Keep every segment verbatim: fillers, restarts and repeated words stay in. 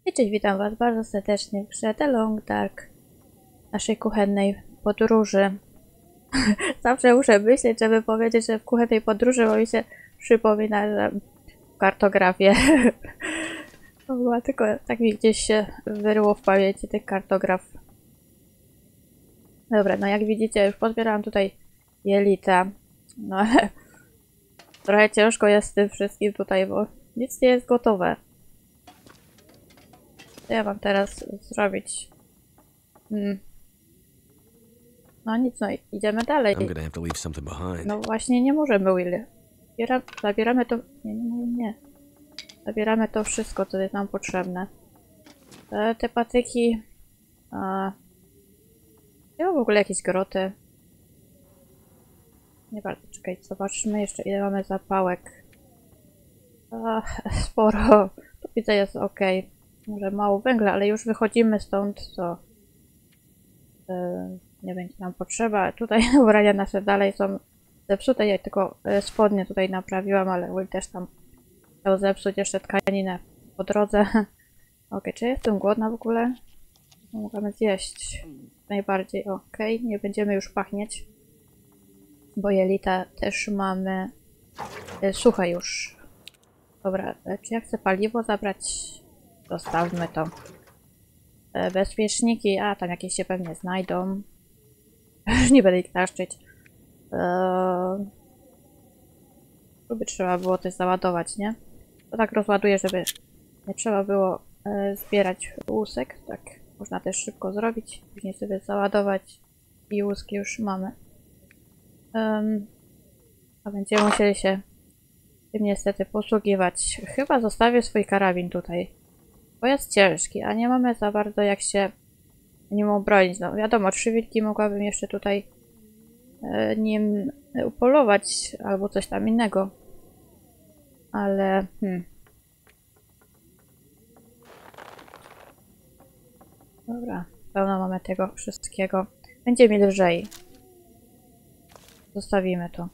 I cześć, witam was bardzo serdecznie w grze The Long Dark, naszej kuchennej podróży. Zawsze muszę myśleć, żeby powiedzieć, że w kuchennej podróży, bo mi się przypomina, że kartografię. To była tylko tak mi gdzieś się wyryło w pamięci tych kartograf. Dobra, no jak widzicie, już pozbierałam tutaj jelita. No ale trochę ciężko jest z tym wszystkim tutaj, bo nic nie jest gotowe. Co ja mam teraz zrobić? Hmm. No nic, no idziemy dalej. No właśnie nie możemy, Will. Zabiera, zabieramy to... Nie, nie, nie. Zabieramy to wszystko, co jest nam potrzebne. Te, te patyki... A... Ja w ogóle jakieś groty. Nie bardzo, czekaj, zobaczmy jeszcze ile mamy zapałek. Ach, sporo. Tu widzę jest ok. Może mało węgla, ale już wychodzimy stąd, to... Yy, nie będzie nam potrzeba. Tutaj ubrania nasze dalej są zepsute. Ja tylko yy, spodnie tutaj naprawiłam, ale Will też tam chciał zepsuć jeszcze tkaninę po drodze. Ok, czy jestem głodna w ogóle? No, możemy zjeść. Najbardziej ok. Nie będziemy już pachnieć. Bo jelita też mamy yy, suche już. Dobra, czy ja chcę paliwo zabrać? Zostawmy to. Yy, bezpieczniki, a tam jakieś się pewnie znajdą. Nie będę ich taszczyć. Eee... Tu by trzeba było coś załadować, nie? To tak rozładuję, żeby nie trzeba było e, zbierać łusek. Tak można też szybko zrobić. Później sobie załadować i łuski już mamy. Um, a będziemy musieli się tym niestety posługiwać. Chyba zostawię swój karabin tutaj. Bo jest ciężki, a nie mamy za bardzo jak się nim obronić. No wiadomo, trzy wilki mogłabym jeszcze tutaj e, nim upolować albo coś tam innego. Ale... Hmm. Dobra, pełno mamy tego wszystkiego. Będzie mi lżej. Zostawimy to.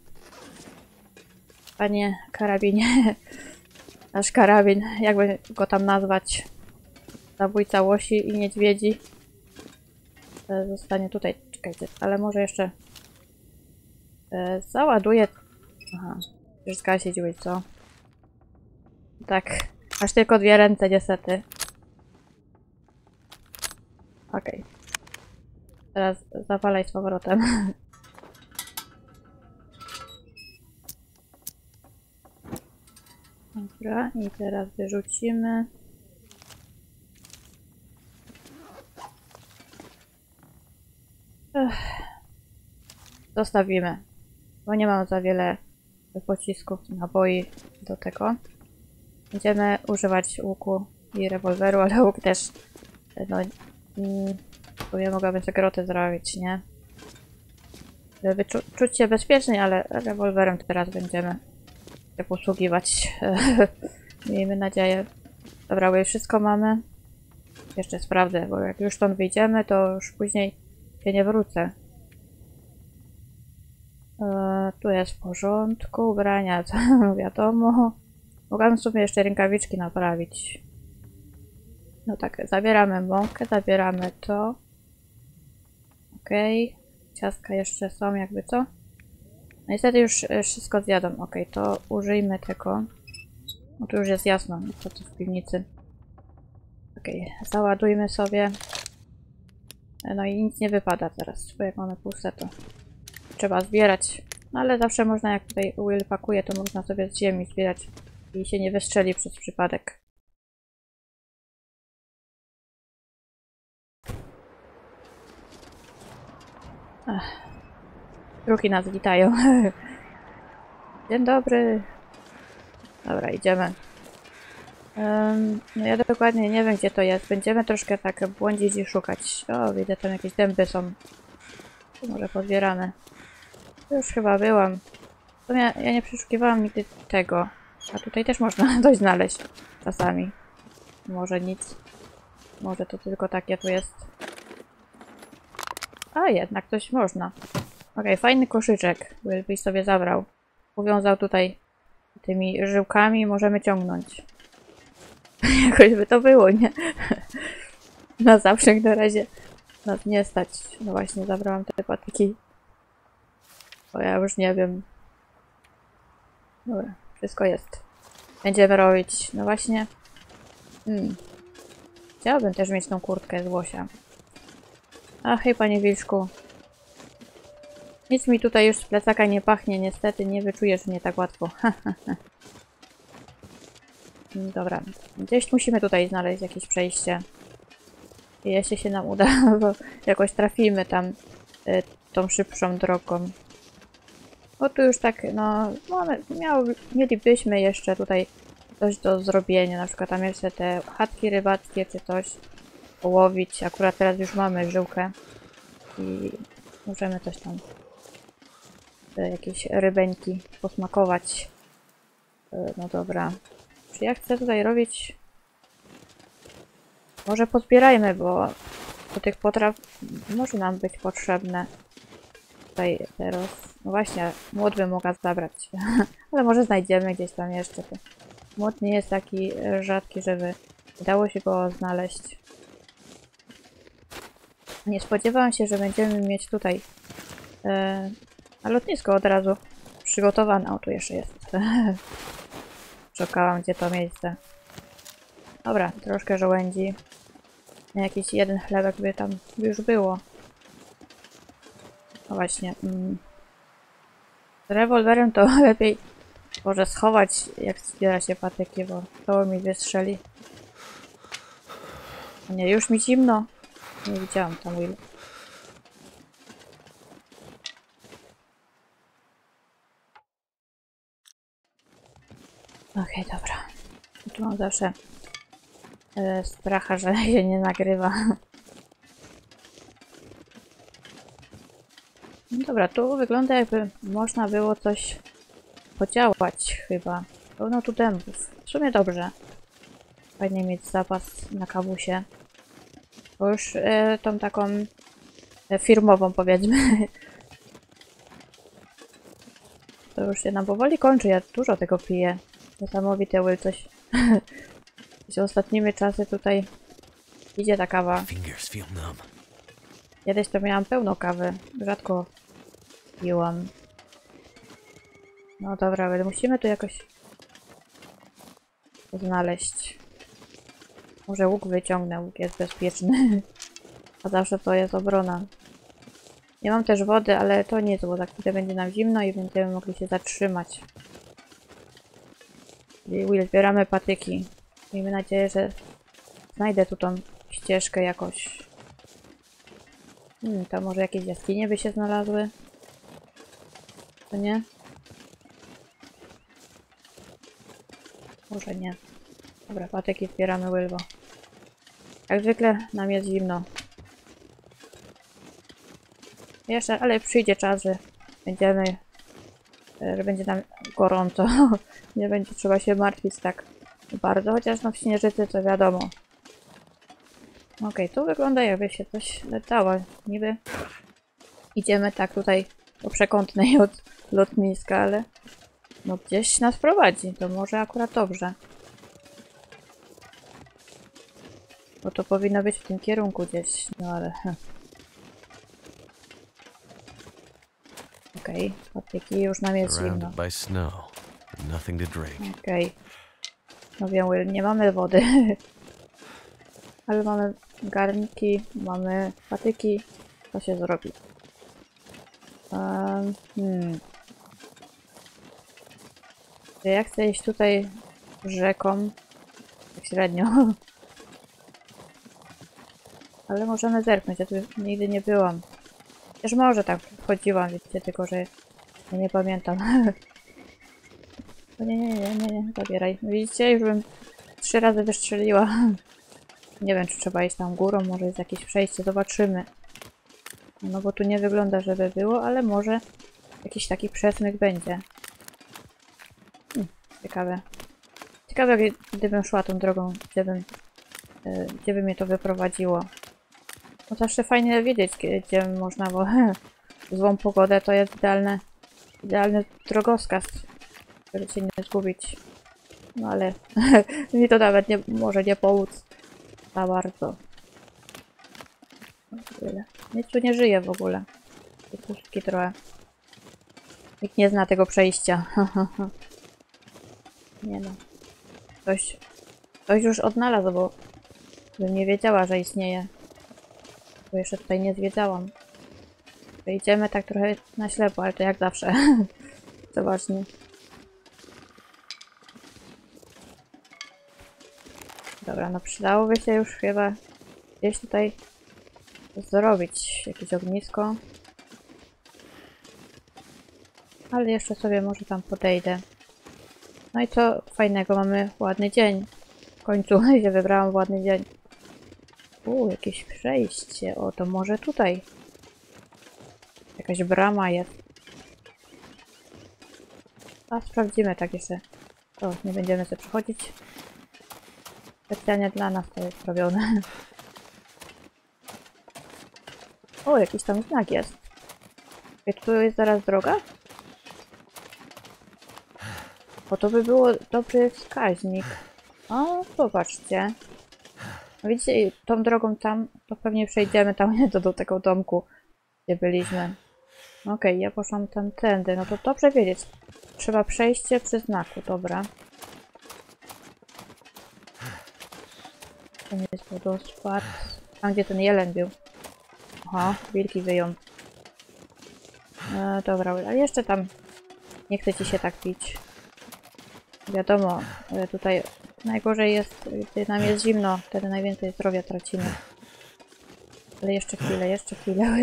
Panie karabinie. Nasz karabin, jakby go tam nazwać. Zabójca łosi i niedźwiedzi. Zostanie tutaj. Czekajcie, ale może jeszcze e, załaduję. Aha, już zgasić, co? Tak, aż tylko dwie ręce niestety. Okej. Okay. Teraz zawalaj z powrotem. Dobra, i teraz wyrzucimy. Ech. Zostawimy, bo nie mam za wiele pocisków, naboi do tego. Będziemy używać łuku i rewolweru, ale łuk też, no, mm, bo ja mogłabym sobie grotę zrobić, nie? Żeby czu czuć się bezpiecznie, ale rewolwerem teraz będziemy się posługiwać. Miejmy nadzieję. Dobra, bo już wszystko mamy. Jeszcze sprawdzę, bo jak już stąd wyjdziemy, to już później się nie wrócę. Eee, tu jest w porządku, ubrania, to wiadomo. Mogłabym sobie jeszcze rękawiczki naprawić. No tak, zabieramy mąkę, zabieramy to. Okej. Okay. Ciastka jeszcze są, jakby co? No niestety już wszystko zjadą. Okej, okay, to użyjmy tego. No tu już jest jasno, co tu w piwnicy. Okej, okay. Załadujmy sobie. No i nic nie wypada teraz, bo jak mamy puste, to trzeba zbierać. No ale zawsze można, jak tutaj Will pakuje, to można sobie z ziemi zbierać i się nie wystrzeli przez przypadek. Ach. Drugi nas witają. Dzień dobry. Dobra, idziemy. Um, no ja dokładnie nie wiem, gdzie to jest. Będziemy troszkę tak błądzić i szukać. O, widzę, tam jakieś dęby są. To może pozbieramy. Już chyba byłam. To ja, ja nie przeszukiwałam nigdy tego. A tutaj też można coś znaleźć. Czasami. Może nic. Może to tylko takie tu jest. A jednak coś można. Okej, okay, fajny koszyczek. Will byś sobie zabrał. Uwiązał tutaj tymi żyłkami. Możemy ciągnąć. Jakoś by to było, nie? Na zawsze na razie nas nie stać. No właśnie, zabrałam te patyki. Bo ja już nie wiem. Dobra, wszystko jest. Będziemy robić. No właśnie. Hmm. Chciałabym też mieć tą kurtkę z łosia. Ach, hej, panie wilczku. Nic mi tutaj już z plecaka nie pachnie, niestety nie wyczujesz mnie tak łatwo. Dobra, gdzieś musimy tutaj znaleźć jakieś przejście. I jeśli się nam uda, bo jakoś trafimy tam y, tą szybszą drogą. Bo tu już tak, no, mamy, miał, mielibyśmy jeszcze tutaj coś do zrobienia, na przykład tam jeszcze te chatki rybackie czy coś połowić. Akurat teraz już mamy żyłkę i możemy coś tam, y, jakieś rybeńki posmakować. Y, no dobra. Czy ja chcę tutaj robić... Może pozbierajmy, bo do tych potraw może nam być potrzebne. Tutaj teraz... No właśnie, młot bym mogła zabrać. Ale może znajdziemy gdzieś tam jeszcze. Młot nie jest taki rzadki, żeby dało się go znaleźć. Nie spodziewałam się, że będziemy mieć tutaj e, a lotnisko od razu przygotowane. O, tu jeszcze jest. Szukałam, gdzie to miejsce. Dobra, troszkę żołędzi. Jakiś jeden chlebek by tam już było. No właśnie. Mm. Z rewolwerem to lepiej może schować, jak zbiera się patyki, bo to mi wystrzeli. O nie, już mi zimno. Nie widziałam tam Will. Okej, okay, dobra. Tu mam zawsze e, stracha, że się nie nagrywa. No dobra, tu wygląda jakby można było coś podziałać chyba. Pełno tu dębów. W sumie dobrze. Fajnie mieć zapas na kawusie. Bo już e, tą taką e, firmową powiedzmy. To już się nam powoli kończy. Ja dużo tego piję. Niesamowite Will coś. Z ostatnimi czasy tutaj idzie ta kawa. Kiedyś to miałam pełno kawy. Rzadko piłam. No dobra, ale musimy tu jakoś znaleźć. Może łuk wyciągnę, łuk jest bezpieczny. A zawsze to jest obrona. Nie mam też wody, ale to nic, bo za chwilę będzie nam zimno i będziemy mogli się zatrzymać. I Will, zbieramy patyki. Miejmy nadzieję, że znajdę tu tą ścieżkę jakoś. Hmm, to może jakieś jaskinie by się znalazły? To nie? Może nie. Dobra, patyki zbieramy, Wilbo. Jak zwykle nam jest zimno. Jeszcze, ale przyjdzie czas, że będziemy, że będzie nam gorąco. Nie będzie trzeba się martwić tak bardzo, chociaż no w Śnieżycy to wiadomo. Okej, okay, tu wygląda jakby się coś letało. Niby idziemy tak tutaj po przekątnej od lotniska, ale no gdzieś nas prowadzi. To może akurat dobrze. Bo to powinno być w tym kierunku gdzieś, no ale... Okej, okay, patyki już nam jest zimno. Okej. Okay. No wiem, Will, nie mamy wody. Ale mamy garnki, mamy patyki. Co się zrobi? Um, hmm. Ja chcę iść tutaj rzeką. Tak średnio. Ale możemy zerknąć, ja tu nigdy nie byłam. Też może tak wchodziłam, wiecie, tylko że ja nie pamiętam. O nie, nie, nie, nie, nie, zabieraj. Widzicie, już bym trzy razy wystrzeliła. Nie wiem, czy trzeba iść tam górą, może jest jakieś przejście, zobaczymy. No bo tu nie wygląda, żeby było, ale może jakiś taki przesmyk będzie. Hmm, ciekawe. Ciekawe, gdybym szła tą drogą, gdzie bym, yy, gdzie by mnie to wyprowadziło. No zawsze fajnie wiedzieć, gdzie można, bo złą pogodę to jest idealne, idealny drogowskaz, żeby się nie zgubić. No ale mi to nawet nie może nie pomóc za bardzo. Tyle. Nic tu nie żyje w ogóle. To pustki trochę. Nikt nie zna tego przejścia. Nie no. Ktoś, ktoś już odnalazł, bo bym nie wiedziała, że istnieje. Bo jeszcze tutaj nie zwiedzałam. Idziemy tak trochę na ślepo, ale to jak zawsze. To ważne. Dobra, no przydałoby się już chyba gdzieś tutaj zrobić jakieś ognisko. Ale jeszcze sobie może tam podejdę. No i co fajnego, mamy ładny dzień. W końcu się wybrałam w ładny dzień. Uuu, jakieś przejście. O, to może tutaj. Jakaś brama jest. A sprawdzimy tak jeszcze. O, nie będziemy sobie przechodzić. Specjalnie dla nas to jest robione. O, jakiś tam znak jest. I tu jest zaraz droga? O, to by było dobry wskaźnik. O, popatrzcie. Widzicie, tą drogą tam, to pewnie przejdziemy tam do, do tego domku, gdzie byliśmy. Okej, okay, ja poszłam tamtędy. No to dobrze wiedzieć. Trzeba przejście przy znaku, dobra. To nie jest wodospad. Tam, gdzie ten jeleń był. Aha, wilki wyją. E, dobra, ale jeszcze tam nie chce ci się tak pić. Wiadomo, tutaj najgorzej jest, gdy nam jest zimno, wtedy najwięcej zdrowia tracimy. Ale jeszcze chwilę, jeszcze chwilę.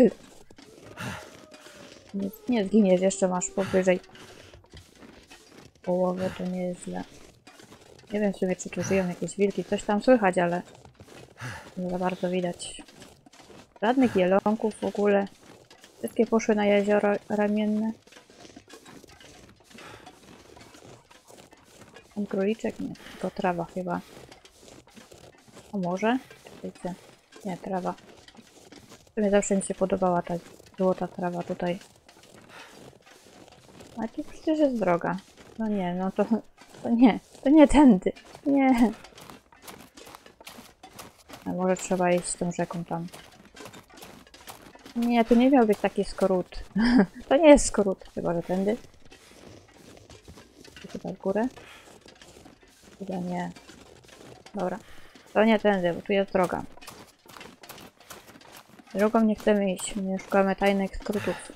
Nie, nie zginiesz, jeszcze masz powyżej połowę, to nie jest źle. Nie wiem w sumie, czy tu żyją jakieś wilki, coś tam słychać, ale nie za bardzo widać. Żadnych jelonków w ogóle. Wszystkie poszły na jezioro ramienne. Tam króliczek? Nie, tylko trawa chyba. A może? Czekajcie. Nie, trawa. W sumie zawsze mi się podobała ta złota trawa tutaj. A tu przecież jest droga. No nie, no to, to nie. To nie tędy. Nie. A może trzeba iść tą rzeką tam. Nie, tu nie miał być taki skrót. To nie jest skrót. Chyba, że tędy. Czy chyba w górę? Chyba nie. Dobra. To nie tędy, bo tu jest droga. Drogą nie chcemy iść. Nie szukamy tajnych skrótów.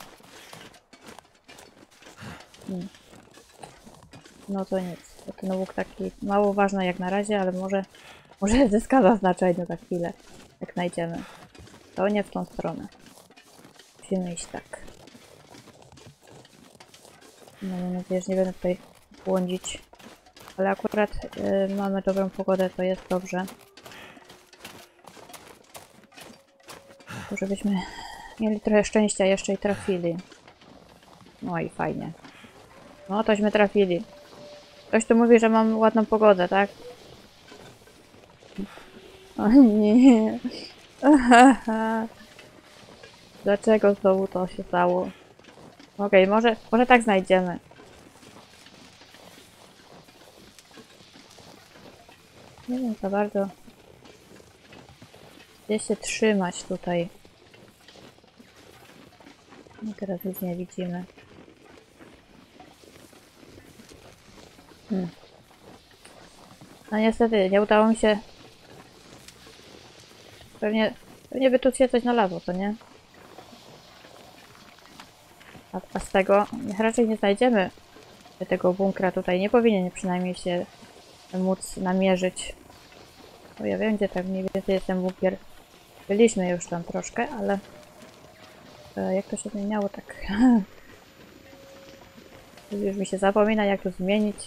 Hmm. No to nic. To ten łuk taki mało ważny jak na razie, ale może, może zyska na znaczeniu za chwilę. Jak znajdziemy. To nie w tą stronę. Musimy iść tak. No, mam nadzieję, że nie będę tutaj błądzić. Ale akurat y, mamy dobrą pogodę, to jest dobrze. Tylko żebyśmy mieli trochę szczęścia jeszcze i trafili. No i fajnie. No tośmy trafili. Ktoś tu mówi, że mam ładną pogodę, tak? O nie. Dlaczego znowu to się stało? Okej, okay, może, może tak znajdziemy. Nie wiem za bardzo. Gdzie się trzymać tutaj? No teraz nic nie widzimy. Hmm. No niestety, nie udało mi się. Pewnie, pewnie by tu się coś znalazło, to nie? A, a z tego raczej nie znajdziemy tego bunkra tutaj. Nie powinien przynajmniej się móc namierzyć. Bo ja wiem, gdzie tak mniej więcej jest ten bunkier. Byliśmy już tam troszkę, ale e, jak to się zmieniało tak? Już mi się zapomina, jak to zmienić.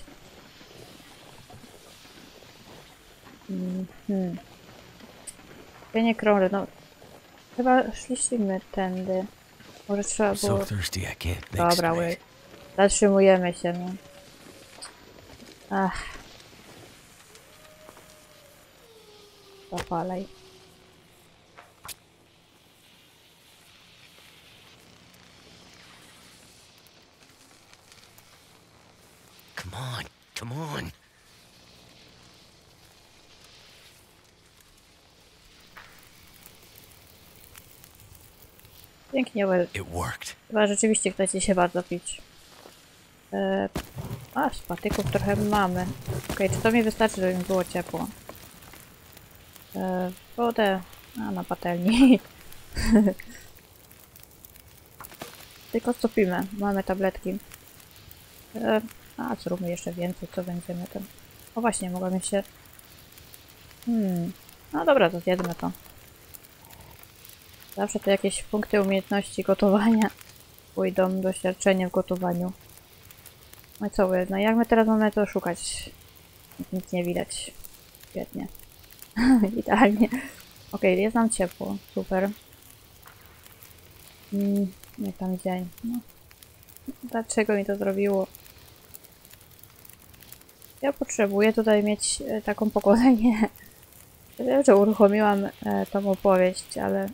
Mm hmm. Ja nie krążę, no. Chyba szliśmy tędy. Może trzeba było... Dobra, ły. Zatrzymujemy się, no. Ach. Zapalaj. Come on, come on. Pięknie, Well. It worked. Chyba rzeczywiście chcecie się bardzo pić. E, a, z patyków trochę mamy. Okej, okay, czy to mi wystarczy, żeby mi było ciepło? E, wodę... A, na patelni. Tylko stopimy. Mamy tabletki. E, a, zróbmy jeszcze więcej, co będziemy tam... O właśnie, mogłabym się... Hmm... No dobra, to zjedzmy to. Zawsze to jakieś punkty umiejętności gotowania pójdą, doświadczenie w gotowaniu. No i co wy? No jak my teraz mamy to szukać? Nic nie widać. Świetnie. Idealnie. Okej, okay, jest nam ciepło. Super. Mm, jak tam dzień? No. Dlaczego mi to zrobiło? Ja potrzebuję tutaj mieć e, taką pogodę, nie. Wiem, że uruchomiłam e, tą opowieść, ale...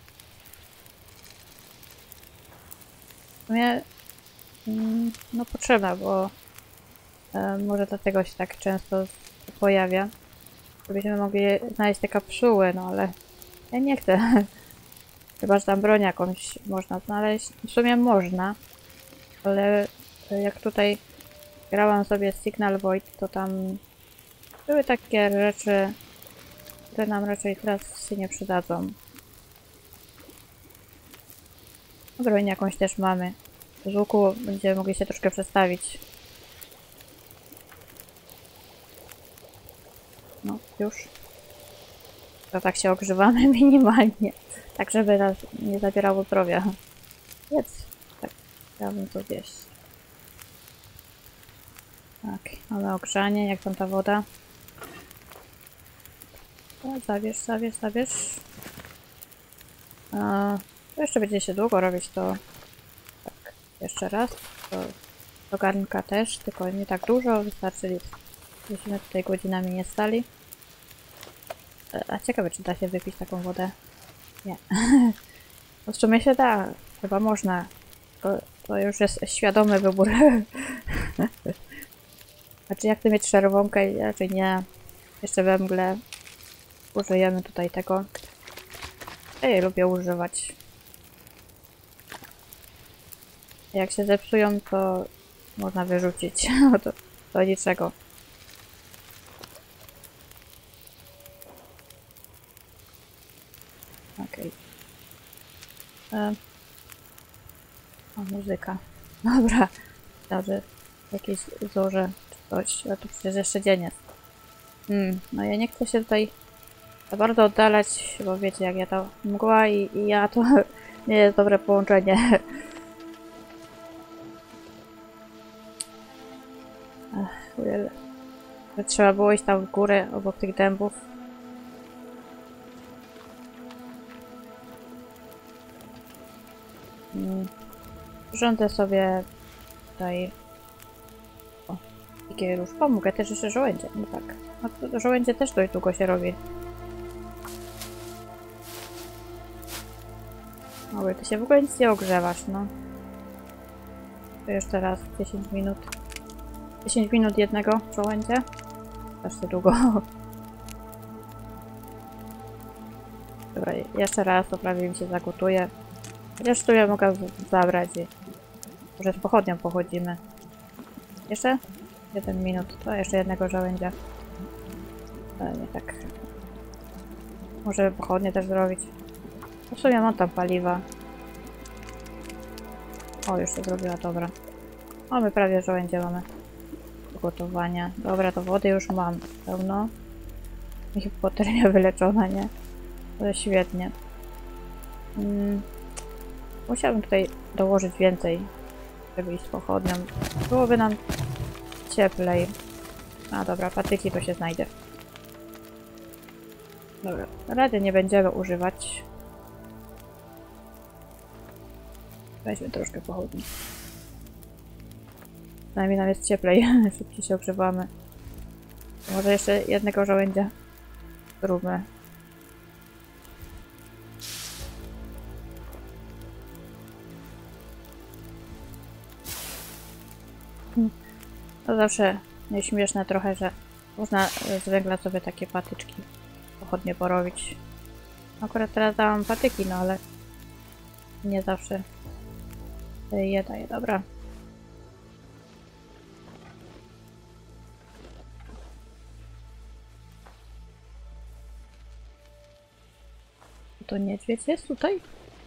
W sumie... Mm, no potrzebna, bo... E, może dlatego się tak często pojawia. Żebyśmy mogli znaleźć te kapsuły, no ale... Ja nie chcę. Chyba, że tam broń jakąś można znaleźć. W sumie można. Ale jak tutaj grałam sobie Signal Void, to tam były takie rzeczy, które nam raczej teraz się nie przydadzą. Broń jakąś też mamy. Z łuku będziemy mogli się troszkę przestawić. No, już. To tak się ogrzewamy minimalnie. Tak, żeby nas nie zabierało zdrowia. Jedz. Tak, chciałabym to zjeść. Tak, mamy ogrzanie, jak tam ta woda. O, zabierz, zabierz, zabierz. A, to jeszcze będzie się długo robić to. Tak, jeszcze raz. To do garnka też, tylko nie tak dużo, wystarczy, żebyśmy tutaj godzinami nie stali. A ciekawe, czy da się wypić taką wodę? Nie. No w sumie się da, chyba można. To, to już jest świadomy wybór. Znaczy, jak chcę mieć czerwonkę, raczej nie. Jeszcze we mgle użyjemy tutaj tego. Ja lubię używać. Jak się zepsują, to można wyrzucić. to, to niczego. Okej. Okay. O, muzyka. Dobra. Dobrze. Jakieś zorze czy coś. A tu przecież jeszcze dzień jest. Hmm. No ja nie chcę się tutaj za bardzo oddalać, bo wiecie jak ja to mgła i, i ja to nie jest dobre połączenie. Ach, ujele. Trzeba było iść tam w górę obok tych dębów. Hmm. Rządzę sobie tutaj... O, jakie już pomogę, też jeszcze żołędzie. No tak. No to żołędzie też dość długo się robi. Oj, ty się w ogóle nic nie ogrzewasz, no. To jeszcze raz, dziesięć minut. dziesięć minut jednego żołędzia. Strasznie długo. Dobra, jeszcze raz, to prawie mi się zagotuje. Chociaż tu ja mogę zabrać i może z pochodnią pochodzimy. Jeszcze? jeden minut. To jeszcze jednego żołędzia. Ale nie tak. Może pochodnie też zrobić. W sumie mam tam paliwa. O, już to zrobiła, dobra. O, my prawie żołędzie mamy. Do gotowania. Dobra, to wody już mam pełno. I hipotermia wyleczona, nie? To jest świetnie. Hmm. Musiałabym tutaj dołożyć więcej, żeby iść z pochodnią. Byłoby nam cieplej. A dobra, patyki to się znajdzie. Dobra, rady nie będziemy używać. Weźmy troszkę pochodni. Przynajmniej nam jest cieplej, szybciej się ogrzewamy. Może jeszcze jednego żołędzia zróbmy. To zawsze nieśmieszne trochę, że można z węgla sobie takie patyczki pochodnie porobić. Akurat teraz dałam patyki, no ale Nie zawsze je daje, dobra. To niedźwiedź jest tutaj?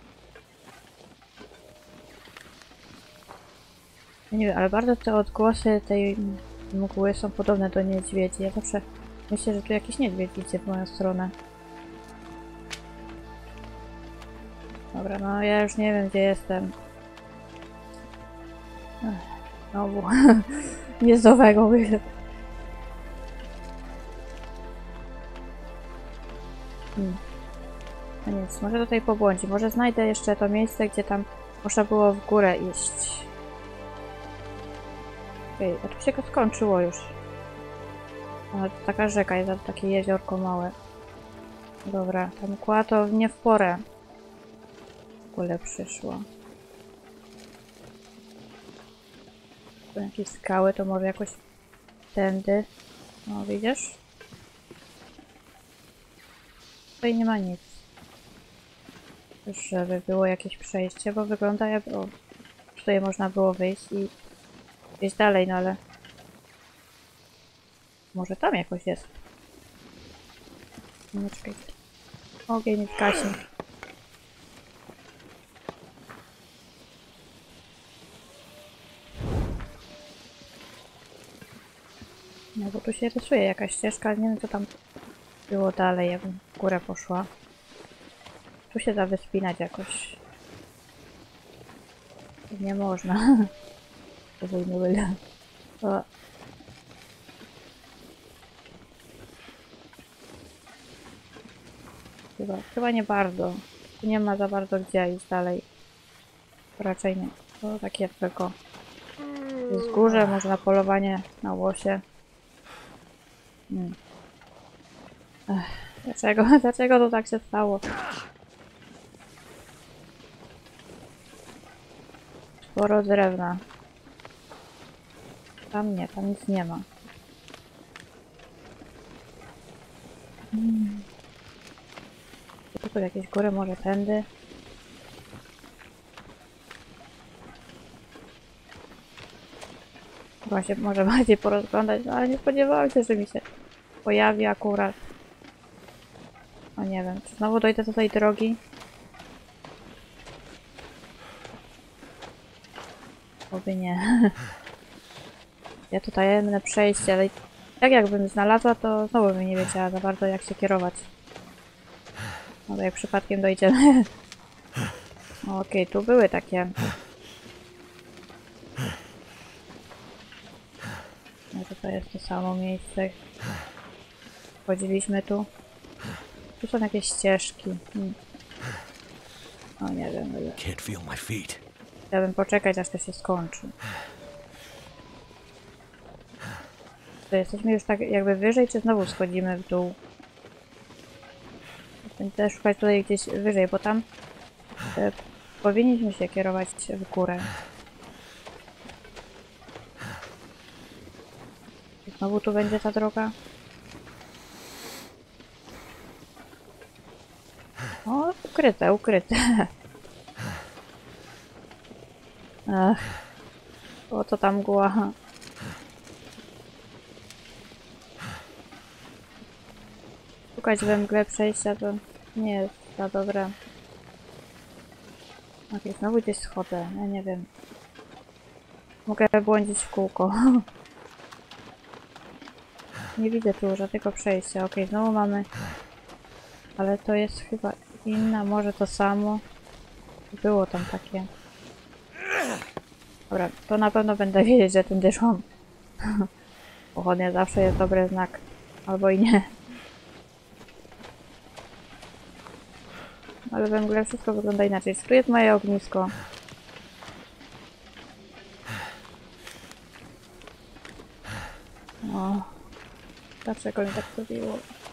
Nie wiem, ale bardzo te odgłosy tej mgły są podobne do niedźwiedzi. Ja zawsze myślę, że tu jakiś niedźwiedź idzie w moją stronę. Dobra, no ja już nie wiem, gdzie jestem. Ech, znowu. Nie z nowego wyglądu. Hmm. No nic, może tutaj pobłądzi. Może znajdę jeszcze to miejsce, gdzie tam można było w górę iść. Okej, okay, a tu się go skończyło już. A, to taka rzeka jest, takie jeziorko małe. Dobra, ta mgła to nie w porę. W ogóle przyszło. Tu jakieś skały, to może jakoś tędy. No widzisz? Tutaj nie ma nic. Już żeby było jakieś przejście, bo wygląda jakby... O, tutaj można było wyjść i iść dalej, no ale... Może tam jakoś jest. No czekajcie. Ogień gaśnie. No bo tu się rysuje jakaś ścieżka, ale nie wiem co tam było dalej, jakbym w górę poszła. Tu się da wyspinać jakoś. Nie można. Wyjmuję. O. Chyba, chyba nie bardzo. Tu nie ma za bardzo gdzie iść dalej. Raczej nie. To takie tylko wzgórze, może na polowanie na łosie. Hmm. Ech, dlaczego? Dlaczego to tak się stało? Sporo drewna. Tam nie, tam nic nie ma. Hmm. Tu jakieś góry, może tędy. Właśnie może bardziej porozglądać, no ale nie spodziewałam się, że mi się pojawi akurat. No nie wiem, czy znowu dojdę do tej drogi? Oby nie. Ja tutaj tajemne przejście, ale tak jakbym znalazła, to znowu bym nie wiedziała za bardzo jak się kierować. No to jak przypadkiem dojdziemy. Okej, okay, tu były takie... Może to jest to samo miejsce. Wchodziliśmy tu. Tu są jakieś ścieżki. Hmm. O nie wiem. Ale... Chciałbym poczekać aż to się skończy. To jesteśmy już tak jakby wyżej, czy znowu schodzimy w dół? Będę szukać tutaj gdzieś wyżej, bo tam e, powinniśmy się kierować w górę. Znowu tu będzie ta droga. O, ukryte, ukryte. Ach, o co tam mgła. Szukać we mgle przejścia to nie jest za dobre. Okej, znowu gdzieś schodzę, ja nie wiem. Mogę błądzić w kółko. Nie widzę tu żadnego przejścia. Okej, znowu mamy... Ale to jest chyba inna, może to samo. Było tam takie. Dobra, to na pewno będę wiedzieć, że tędy szłam. Pochodnia zawsze jest dobry znak. Albo i nie. Ale we mgle wszystko wygląda inaczej. Tu jest moje ognisko. O, dlaczego mi tak zrobiło?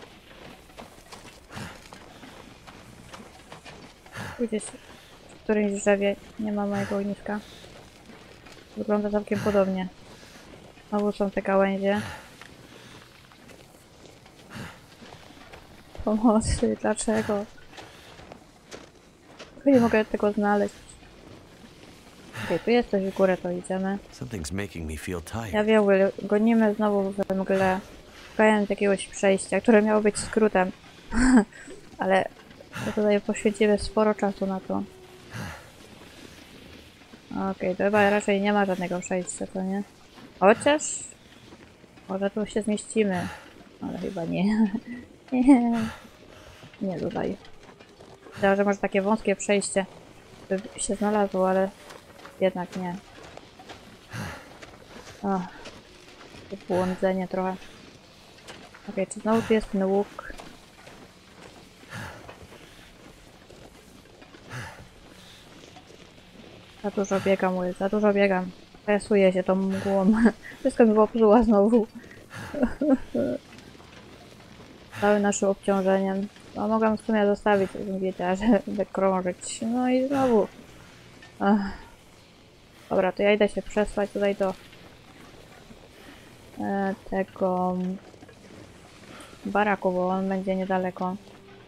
Gdzieś w którymś drzewie nie ma mojego ogniska. Wygląda całkiem podobnie. Znowu są te gałęzie. Pomocy, dlaczego? Tylko nie mogę tego znaleźć. Okej, tu jest coś w górę, to idziemy. Something's making me feel Ja tired. wiem, Will, gonimy znowu we mgle, szukając jakiegoś przejścia, które miało być skrótem. Ale tutaj poświęcimy sporo czasu na to. Okej, to chyba raczej nie ma żadnego przejścia, to nie? Chociaż... Może tu się zmieścimy. Ale chyba nie. Nie, nie tutaj. Myślałam, że może takie wąskie przejście by się znalazło, ale jednak nie. O, to błądzenie trochę. Okej, czy znowu tu jest ten łuk? Za dużo biegam, Will, za dużo biegam. Stresuję się tą mgłą. Wszystko mi popsuła znowu. Całym naszym obciążeniem. No, mogłam w sumie zostawić, żebym wiedziała, że będę krążyć. No i znowu. Ach. Dobra, to ja idę się przesłać tutaj do e, tego baraku, bo on będzie niedaleko.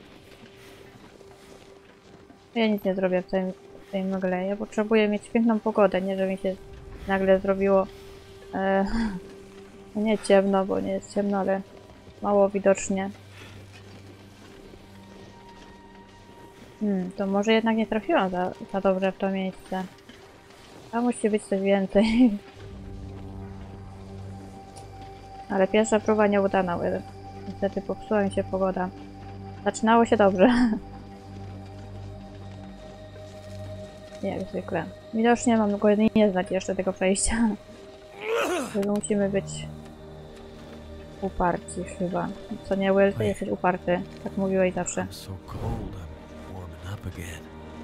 Ja nic nie zrobię w tej, w tej mgle. Ja potrzebuję mieć piękną pogodę, nie żeby mi się nagle zrobiło e, nie ciemno, bo nie jest ciemno, ale mało widocznie. Hmm, to może jednak nie trafiłam za, za dobrze w to miejsce. Tam musi być coś więcej. Ale pierwsza próba nieudana. Niestety popsuła mi się pogoda. Zaczynało się dobrze. Jak zwykle. Widocznie mam go nie znać jeszcze tego przejścia. Musimy być uparci chyba. Co nie, Will, ty jesteś uparty. Tak mówiłeś zawsze. I'm so cold, I'm warming up again.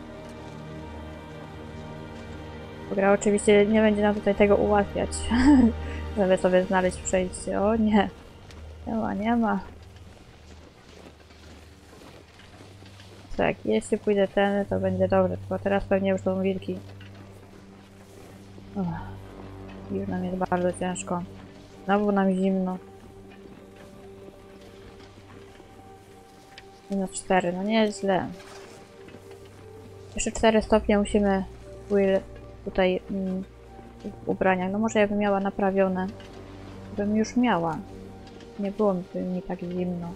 Gra oczywiście nie będzie nam tutaj tego ułatwiać, żeby sobie znaleźć przejście. O nie. Nie ma, nie ma. Tak, jeśli pójdę ten, to będzie dobrze. Tylko teraz pewnie już są wilki. Uff. Już nam jest bardzo ciężko. Znowu nam zimno. Minus cztery, no nie jest źle. Jeszcze cztery stopnie musimy, Will, tutaj mm, w ubraniach. No może ja bym miała naprawione. Bym już miała. Nie było mi, mi tak zimno.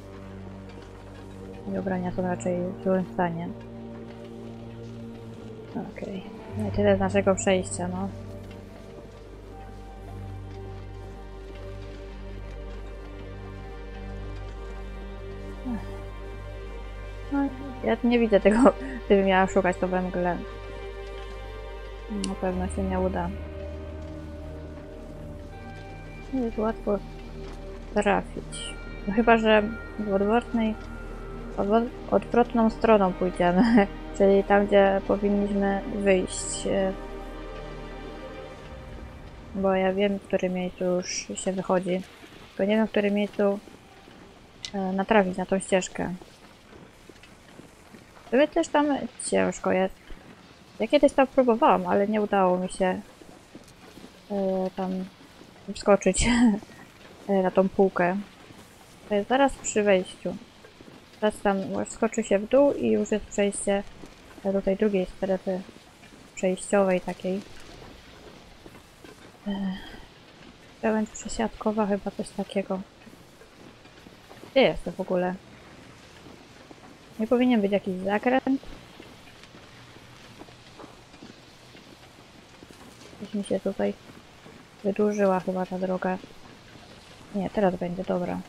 I ubrania są raczej w złym stanie. Okej. Okay. No i tyle z naszego przejścia, no. No, ja nie widzę tego, gdybym miała szukać to we mgle. Na pewno się nie uda. Nie jest łatwo trafić. No chyba, że w odwrotnej, odwrot, odwrotną stroną pójdziemy, czyli tam, gdzie powinniśmy wyjść. Bo ja wiem, w którym miejscu już się wychodzi. Tylko nie wiem, w którym miejscu natrafić na tą ścieżkę. Sobie też tam ciężko jest. Ja kiedyś tam próbowałam, ale nie udało mi się yy, tam wskoczyć na tą półkę. To jest zaraz przy wejściu. Teraz tam skoczy się w dół i już jest przejście do tej drugiej strefy przejściowej takiej. Krawędź przesiadkowa, chyba coś takiego. Gdzie jest to w ogóle? Nie powinien być jakiś zakręt? Coś mi się tutaj wydłużyła chyba ta droga. Nie, teraz będzie, dobra.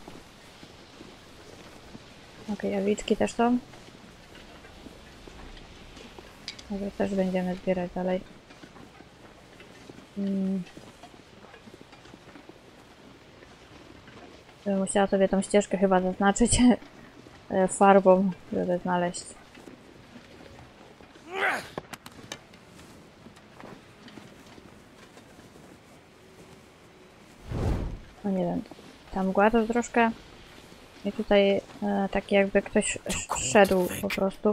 Okej, okay, jawiczki też są. Może też będziemy zbierać dalej. Hmm. Bym musiała sobie tą ścieżkę chyba zaznaczyć farbą, żeby znaleźć. No nie wiem, ta mgła to troszkę i tutaj e, tak jakby ktoś szedł po prostu.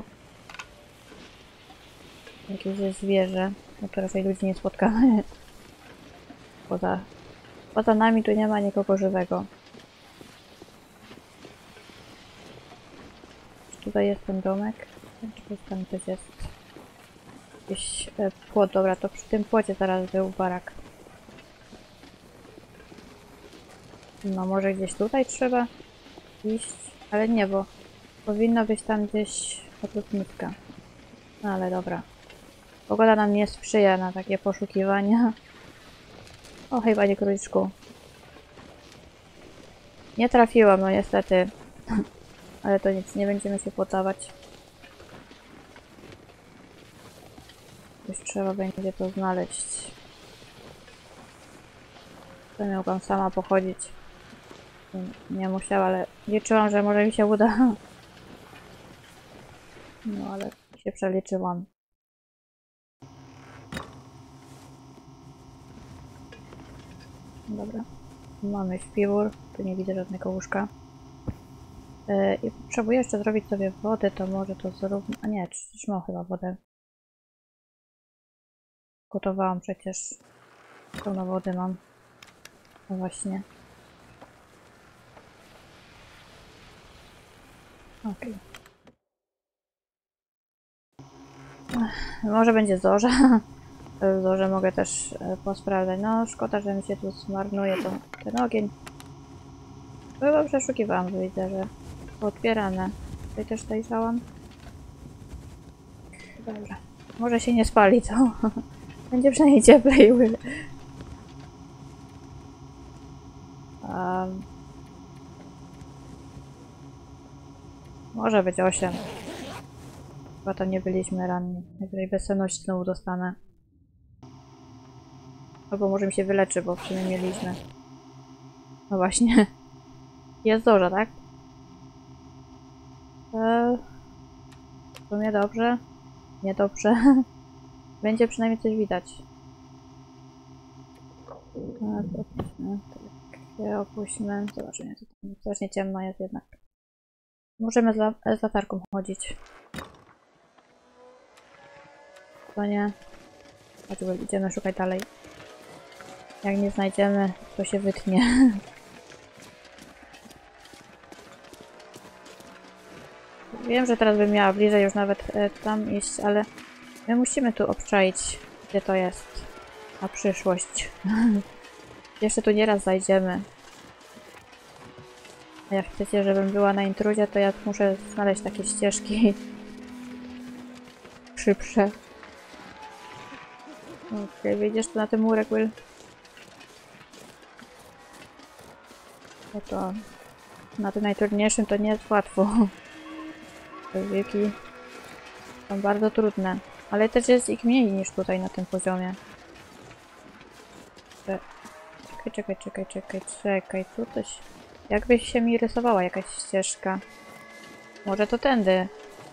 Jakieś zwierzę, no to raczej ludzi nie spotkamy. Poza, poza nami tu nie ma nikogo żywego. Tutaj jest ten domek. Czy tam coś jest? Jakiś e, płot, dobra, to przy tym płocie zaraz był barak. No może gdzieś tutaj trzeba iść, ale nie, bo powinno być tam gdzieś okrutniówka. No ale dobra. Pogoda nam nie sprzyja na takie poszukiwania. O, hej, panie króliczku. Nie trafiłam, no niestety. Ale to nic, nie będziemy się podawać. Już trzeba będzie to znaleźć. To mogłam sama pochodzić. Nie musiała, ale liczyłam, że może mi się uda. No ale się przeliczyłam. Dobra. Mamy śpiwór. Tu nie widzę żadnego łóżka. Yy, I potrzebuję jeszcze zrobić sobie wodę, to może to zróbmy... A nie, przecież mam chyba wodę. Gotowałam przecież. Pełno wody mam. No właśnie. Okej. Okay. Może będzie zorza. Zorze mogę też e, posprawdzać. No szkoda, że mi się tu zmarnuje to, ten ogień. Chyba przeszukiwałam, że widzę, że otwierane. Tutaj też zajrzałam. Dobra. Może się nie spali, to będzie przynajmniej cieplej. Um. Może być osiem. Chyba tam nie byliśmy ranni. Najwyżej bezsenność znowu dostanę. Albo może mi się wyleczy, bo w sumie mieliśmy. No właśnie. Jest zorza, tak? Eee, w sumie dobrze. Niedobrze. Będzie przynajmniej coś widać. Tak, opuśćmy. Tak, opuśćmy. Zobaczymy, to tam strasznie ciemno jest jednak. Możemy z, la z latarką chodzić. To nie. Chodź, idziemy szukać dalej. Jak nie znajdziemy, to się wytnie. Wiem, że teraz bym miała bliżej już nawet e, tam iść, ale my musimy tu obczaić, gdzie to jest na przyszłość. Jeszcze tu nieraz zajdziemy. A jak chcecie, żebym była na intruzie, to ja muszę znaleźć takie ścieżki szybsze. Okej, okay, wyjdziesz tu na ten murek, Will? No to na tym najtrudniejszym to nie jest łatwo. Te wilki są bardzo trudne, ale też jest ich mniej niż tutaj na tym poziomie. Czekaj, czekaj, czekaj, czekaj, czekaj, tu coś... Jakbyś się mi rysowała jakaś ścieżka. Może to tędy.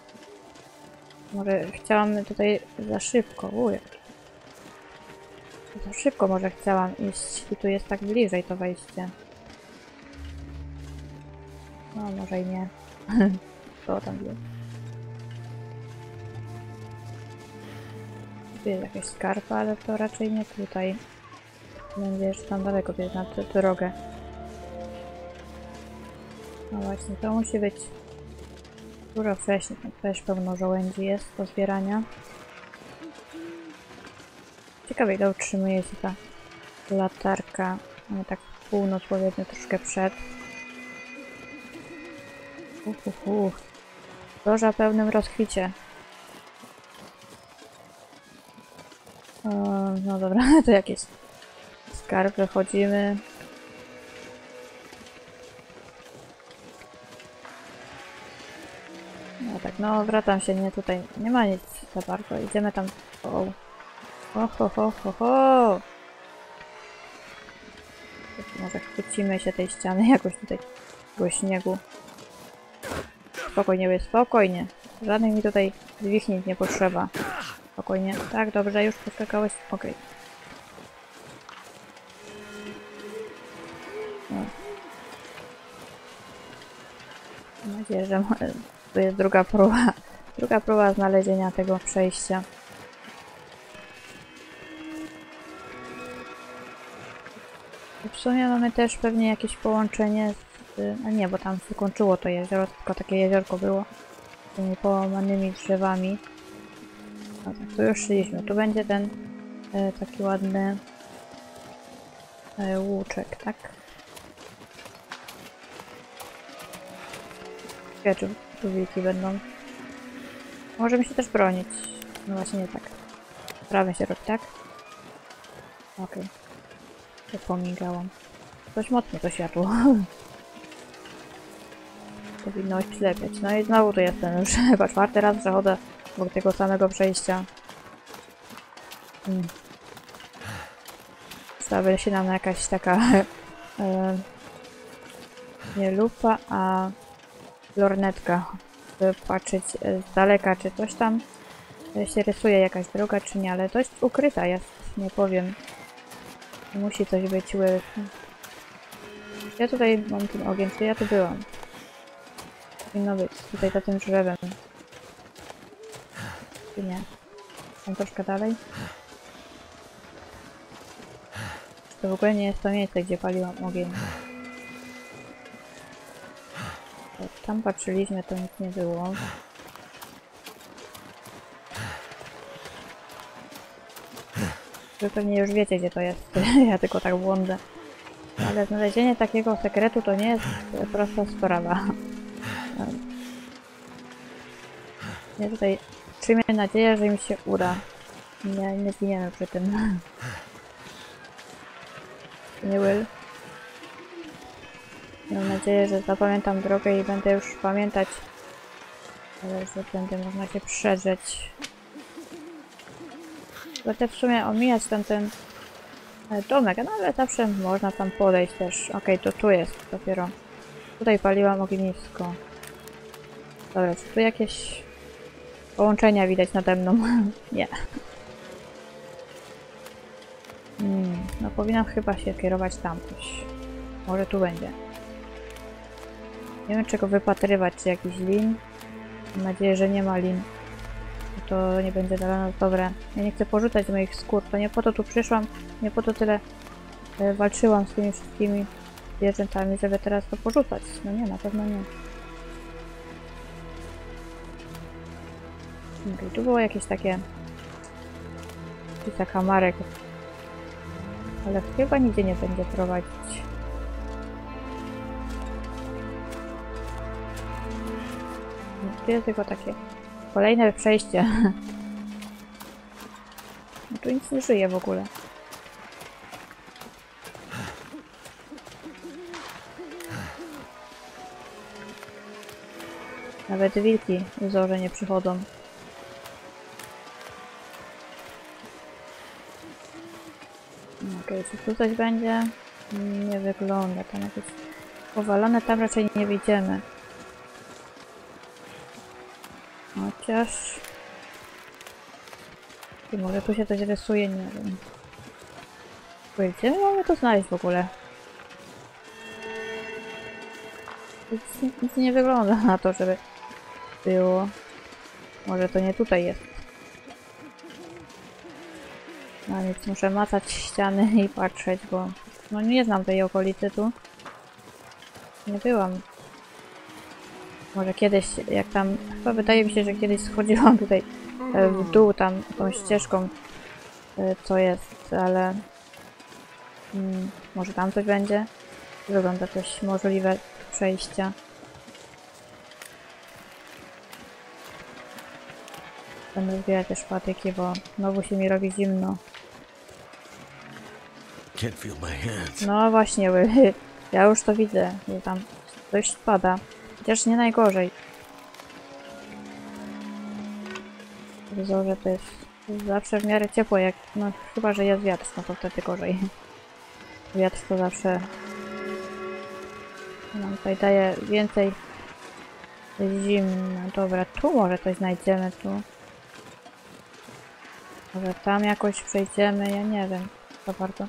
Może chciałam tutaj za szybko. Uj. Za szybko może chciałam iść i tu jest tak bliżej to wejście. No może i nie. Co tam jest? Tu jest jakaś skarpa, ale to raczej nie tutaj. Będziesz tam daleko, to jest na tę drogę. No właśnie, to musi być dużo wcześniej. Też pełno żołędzi jest do zbierania. Ciekawe, ile utrzymuje się ta latarka. Mamy tak północ, powiedzmy, troszkę przed. Uhuhu. Zorza pełnym rozkwicie. O, no dobra, to jakieś skarb, wychodzimy. No tak, no wracam się, nie tutaj, nie ma nic za bardzo, idziemy tam. O, o ho, ho, ho, ho. Może chwycimy się tej ściany jakoś tutaj, tego śniegu. Spokojnie, spokojnie. Żadnych mi tutaj zwichnięć nie potrzeba. Spokojnie. Tak, dobrze, już poskakałeś. Okej. Okay. Mam nadzieję, że to jest druga próba. Druga próba znalezienia tego przejścia. I w sumie mamy też pewnie jakieś połączenie z... A nie, bo tam wykończyło to jezioro, tylko takie jeziorko było z tymi połamanymi drzewami. No tak, tu już szliśmy. Tu będzie ten e, taki ładny e, łuczek, tak? Wie, czy tu wilki będą. Możemy się też bronić. No właśnie nie tak. Prawie się robi, tak? Okej. Okay. To pomigałam. Dość mocno to światło. Powinno oślepiać. No i znowu tu jestem już chyba czwarty raz przechodzę obok tego samego przejścia. Hmm. Stawia się nam jakaś taka e, nie lupa, a lornetka. By patrzeć z daleka, czy coś tam się rysuje jakaś droga, czy nie, ale dość ukryta jest, nie powiem. Musi coś być. Ja tutaj mam ten ogień, to ja tu byłam. Powinno być tutaj za tym drzewem. Czy nie? Tam troszkę dalej. To w ogóle nie jest to miejsce, gdzie paliłam ogień. Jak tam patrzyliśmy, to nic nie było. Wy pewnie już wiecie, gdzie to jest. Ja tylko tak błądzę. Ale znalezienie takiego sekretu to nie jest prosta sprawa. Ja tutaj przyjmę nadzieję, że im się uda. Nie, nie zginiemy przy tym. Nie Will. Mam nadzieję, że zapamiętam drogę i będę już pamiętać, ale że będę można się przedrzeć. Będę w sumie omijać tam ten domek, no ale zawsze można tam podejść też. Okej, okay, to tu jest dopiero. Tutaj paliłam ognisko. Dobra, czy tu jakieś połączenia widać nade mną? Nie. Hmm, no powinnam chyba się kierować tam coś. Może tu będzie. Nie wiem, czego wypatrywać, czy jakiś lin. Mam nadzieję, że nie ma lin. To nie będzie dla nas dobre. Ja nie chcę porzucać moich skór, to nie po to tu przyszłam, nie po to tyle e, walczyłam z tymi wszystkimi zwierzętami, żeby teraz to porzucać. No nie, na pewno nie. Okay, tu było jakieś takie kilka kamarek, ale chyba nigdzie nie będzie prowadzić. Tu jest tylko takie kolejne przejście. No tu nic nie żyje w ogóle. Nawet wilki w zorze nie przychodzą. Okej, okay, czy tu coś będzie? Nie wygląda. Tam jakieś powalone, tam raczej nie widzimy. Chociaż... I może tu się coś rysuje, nie wiem. Gdzie my mamy to znaleźć w ogóle? Nic, nic nie wygląda na to, żeby było. Może to nie tutaj jest. No więc muszę macać ściany i patrzeć, bo no nie znam tej okolicy tu. Nie byłam. Może kiedyś, jak tam... Chyba wydaje mi się, że kiedyś schodziłam tutaj w dół, tam tą ścieżką, co jest, ale... Hmm, może tam coś będzie? Wygląda coś możliwe przejścia. Będę zbierać też patyki, bo znowu się mi robi zimno. No właśnie, ja już to widzę, że tam coś spada. Chociaż nie najgorzej. W zorze to jest zawsze w miarę ciepło, jak... No chyba, że jest wiatr, no to wtedy gorzej. Wiatr to zawsze... No tutaj daje więcej zimno. Dobra, tu może coś znajdziemy, tu. Może tam jakoś przejdziemy, ja nie wiem za bardzo.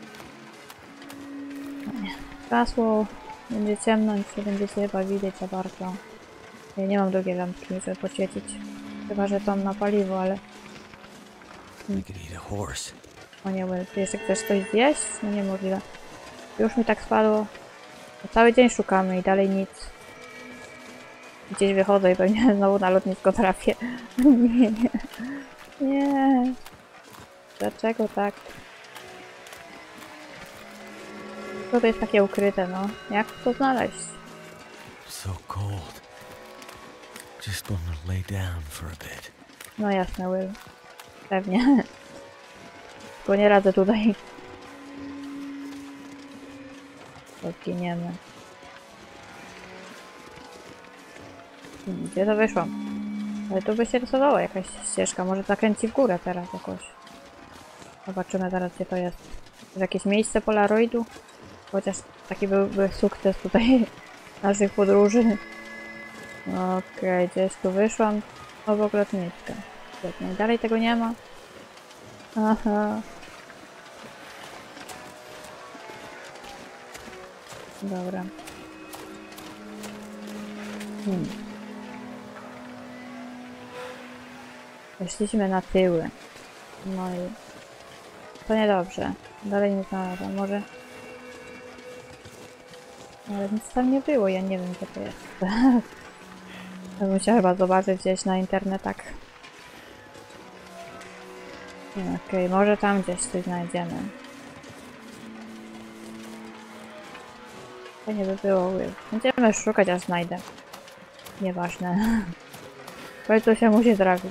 No nie. Gasło, będzie ciemno, nic nie będziecie chyba widzieć za bardzo. Ja nie mam drugiej lampki, żeby poświecić. Chyba, że tam na paliwo, ale... Hmm. O nie, Will, ty jeszcze chcesz coś zjeść? No niemożliwe. Już mi tak spadło. Cały dzień szukamy i dalej nic. Gdzieś wychodzę i pewnie znowu na lotnisko trafię. Nie, nie. Nie. Dlaczego tak? Co to jest takie ukryte, no? Jak to znaleźć? So cold. Just want to lay down for a bit. No jasne, Will. Pewnie. Tylko nie radzę tutaj. Zginiemy. Gdzie to wyszło? Ale tu by się rysowało jakaś ścieżka. Może zakręci w górę teraz jakoś. Zobaczymy zaraz, gdzie to jest. Jest jakieś miejsce Polaroidu? Chociaż taki byłby sukces tutaj naszych podróży. Okej, okay, gdzieś tu wyszłam. Obok lotniska. Świetnie. Dalej tego nie ma. Aha. Dobra. Hmm. Weszliśmy na tyły. No i... To niedobrze. Dalej nie znalazłam. Może... Ale nic tam nie było. Ja nie wiem, gdzie to jest. To musiała chyba zobaczyć gdzieś na internetach. Okej, okay, może tam gdzieś coś znajdziemy. To nie by było. Będziemy szukać, aż znajdę. Nieważne. W końcu się musi trafić.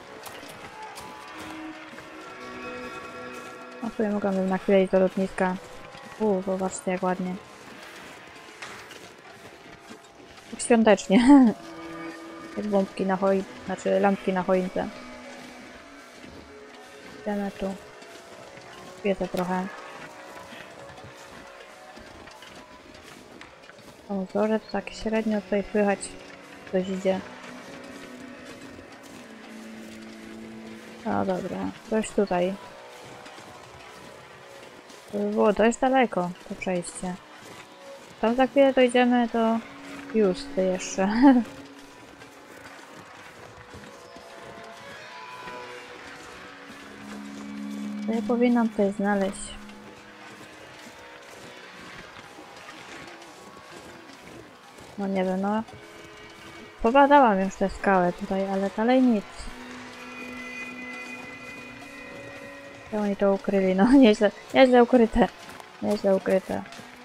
A sobie mogłabym na chwilę iść do lotniska. Uuu, zobaczcie jak ładnie. Tak świątecznie. Jak bombki na choi... Znaczy lampki na choince. Idziemy tu. Świecę trochę. O, wzorzec tak średnio tutaj słychać. Coś idzie. No dobra, coś tutaj. To by było dość daleko, to przejście. Tam za chwilę dojdziemy do Justy jeszcze. To ja powinnam tutaj znaleźć. No nie wiem, no. Pobadałam już tę skałę tutaj, ale dalej nic. Jak oni to ukryli? No nieźle, nieźle ukryte. Nieźle ukryte.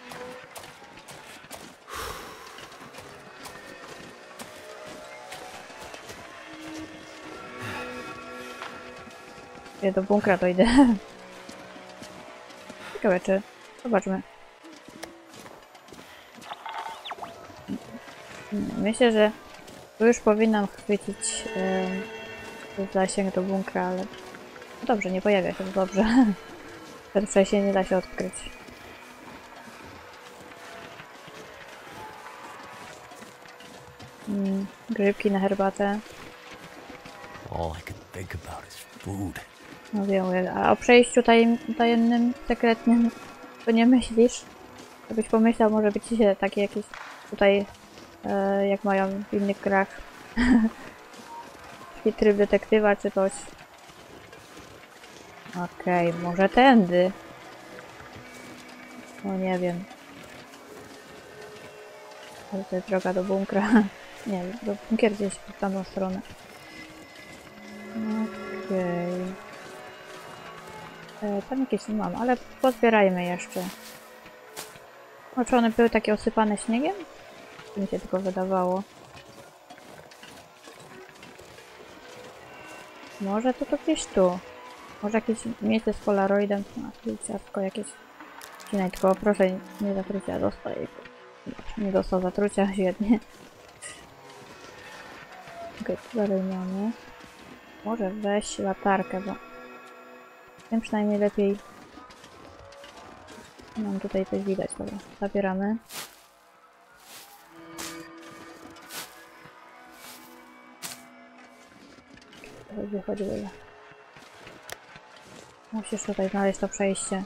Ja do bunkra to idę. Ciekawe czy... Zobaczmy. Myślę, że tu już powinnam chwycić yy, zasięg do bunkra, ale... Dobrze, nie pojawia się, to dobrze. Ten przejście nie da się odkryć. Mm, grzybki na herbatę. All I could think about is food. No wiem, a o przejściu tajem, tajemnym, sekretnym, to nie myślisz? Żebyś pomyślał, może być się takie jakieś tutaj, e, jak mają w innych grach. Taki tryb detektywa czy coś. Okej, okay, może tędy. No nie wiem. Ale to jest droga do bunkra. Nie, do bunkier gdzieś w tamtą stronę. Okej. Okay. Tam jakieś nie mam, ale pozbierajmy jeszcze. O, czy one były takie osypane śniegiem? To mi się tylko wydawało. Może to, to gdzieś tu. Może jakieś miejsce z polaroidem. No, tu ciastko jakieś. Ścinaj, tylko proszę nie zatrucia dostaję. Nie dostał zatrucia, świetnie. Okej, okay, dalej mamy. Może weź latarkę, bo tym przynajmniej lepiej. Mam tutaj coś widać, dobra. Zabieramy. Wychodzi, wychodzi. Musisz tutaj znaleźć to przejście.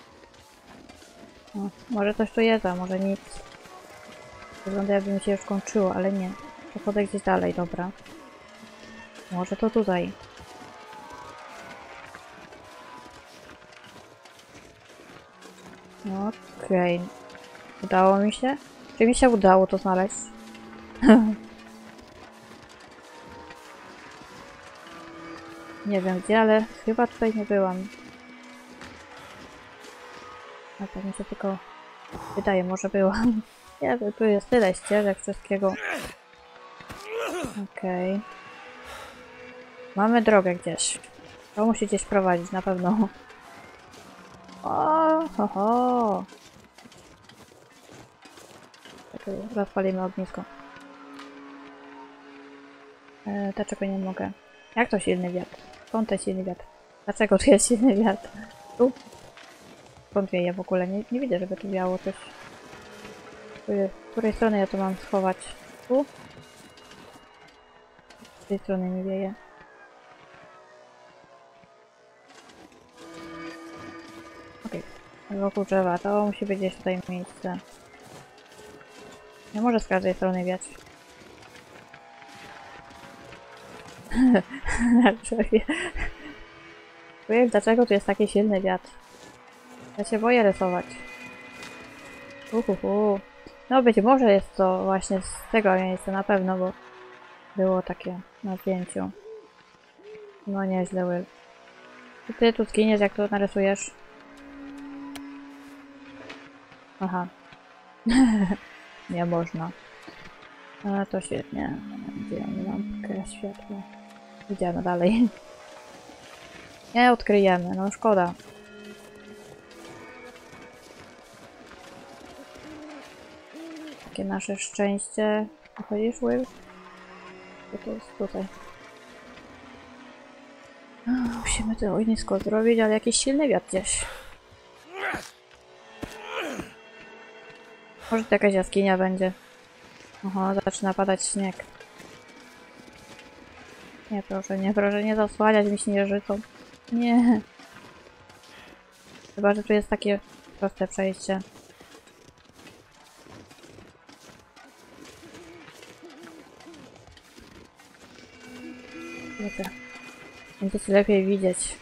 O, może coś tu jest, a może nic. Wygląda jakby mi się już kończyło, ale nie. Przechodzę gdzieś dalej, dobra. Może to tutaj. Okej. Okay. Udało mi się? Czy mi się udało to znaleźć? Nie wiem gdzie, ale chyba tutaj nie byłam. A tak mi się tylko wydaje, może byłam. Nie wiem, tu jest tyle ścieżek, wszystkiego. Okej. Okay. Mamy drogę gdzieś. To musi gdzieś prowadzić, na pewno. O, ho, ho. Tak, rozpalimy ognisko. E, dlaczego nie mogę? Jak to silny wiatr? Skąd ten silny wiatr? Dlaczego tu jest silny wiatr? Tu? Skąd wieje w ogóle? Nie, nie widzę, żeby tu wiało coś. Z której strony ja to mam schować? Tu? Z tej strony nie wieje. Okej. Okay. Wokół drzewa. To musi być gdzieś tutaj miejsce. Nie może z każdej strony wiać. Na drzewie. Wiem, dlaczego tu jest taki silny wiatr. Ja się boję rysować. Uhuhu. No być może jest to właśnie z tego miejsca, na pewno, bo było takie na zdjęciu. No nieźle, Will. Czy ty tu zginiesz, jak to narysujesz? Aha. Nie można. Ale to świetnie. Gdzie ja nie mam takie światło? Idziemy dalej. Nie odkryjemy, no szkoda. Takie nasze szczęście. Chodzisz, Will? Co to jest tutaj? O, musimy to ognisko zrobić, ale jakiś silny wiatr gdzieś. Może to jakaś jaskinia będzie. Oho, zaczyna padać śnieg. Nie, proszę, nie, proszę, nie zasłaniać mi śnieżycą. Nie. Chyba, że tu jest takie proste przejście. Wiecie. Będziecie lepiej widzieć.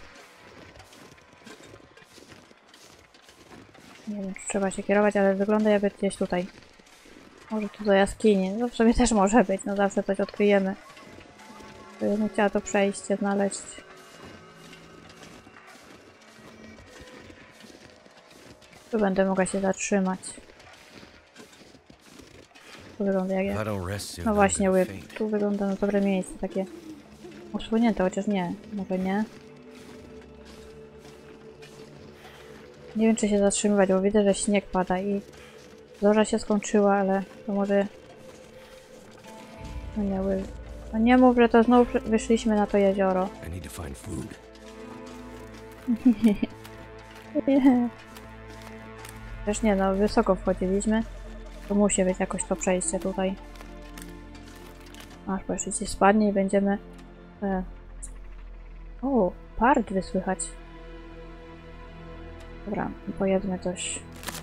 Nie wiem, czy trzeba się kierować, ale wygląda jakby gdzieś tutaj. Może tu do jaskini. No w sobie też może być, no zawsze coś odkryjemy. Ja bym chciała to przejście znaleźć. Tu będę mogła się zatrzymać. Tu wygląda jak ja. No właśnie, łyb. Tu wygląda na dobre miejsce, takie usunięte, chociaż nie. Może nie. Nie wiem, czy się zatrzymywać, bo widzę, że śnieg pada i zorza się skończyła, ale to może... No nie, łyb. No nie mów, że to znowu wyszliśmy na to jezioro. Nie. Też nie, no wysoko wchodziliśmy. To musi być jakoś to przejście tutaj. Aż po jeszcze ci spadnie i będziemy... E... O, pardwy słychać. Dobra, pojedzmy coś.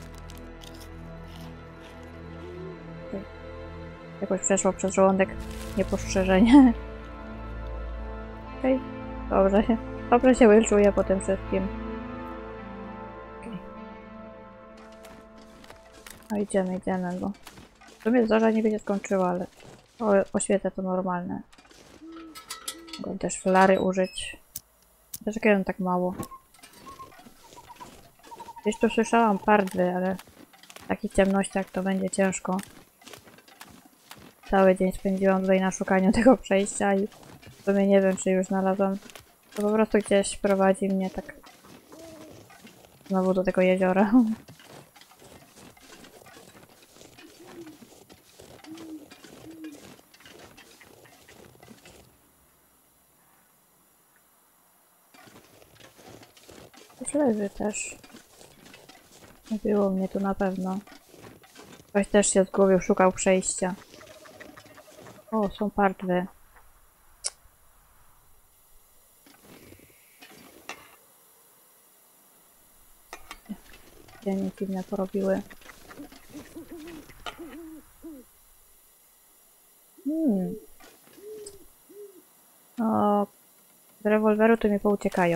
Jakoś przeszło przez żołądek niepostrzeżenie. Okej, okay. Dobrze. Dobrze się Will czuje po tym wszystkim. Okay. No idziemy, idziemy, bo w sumie zorza niby się skończyła, ale o, oświecę to normalne. Mogę też flary użyć. Dlaczego tak mało? Gdzieś tu słyszałam pardwy, ale w takich ciemnościach to będzie ciężko. Cały dzień spędziłam tutaj na szukaniu tego przejścia i w sumie nie wiem, czy już znalazłam. To po prostu gdzieś prowadzi mnie tak znowu do tego jeziora. Już leży też. Nie było mnie tu na pewno. Ktoś też się zgubił, szukał przejścia. O, są pardwy. Dzienie dziwne porobiły. Hmm. O, z rewolweru to mi pouciekają.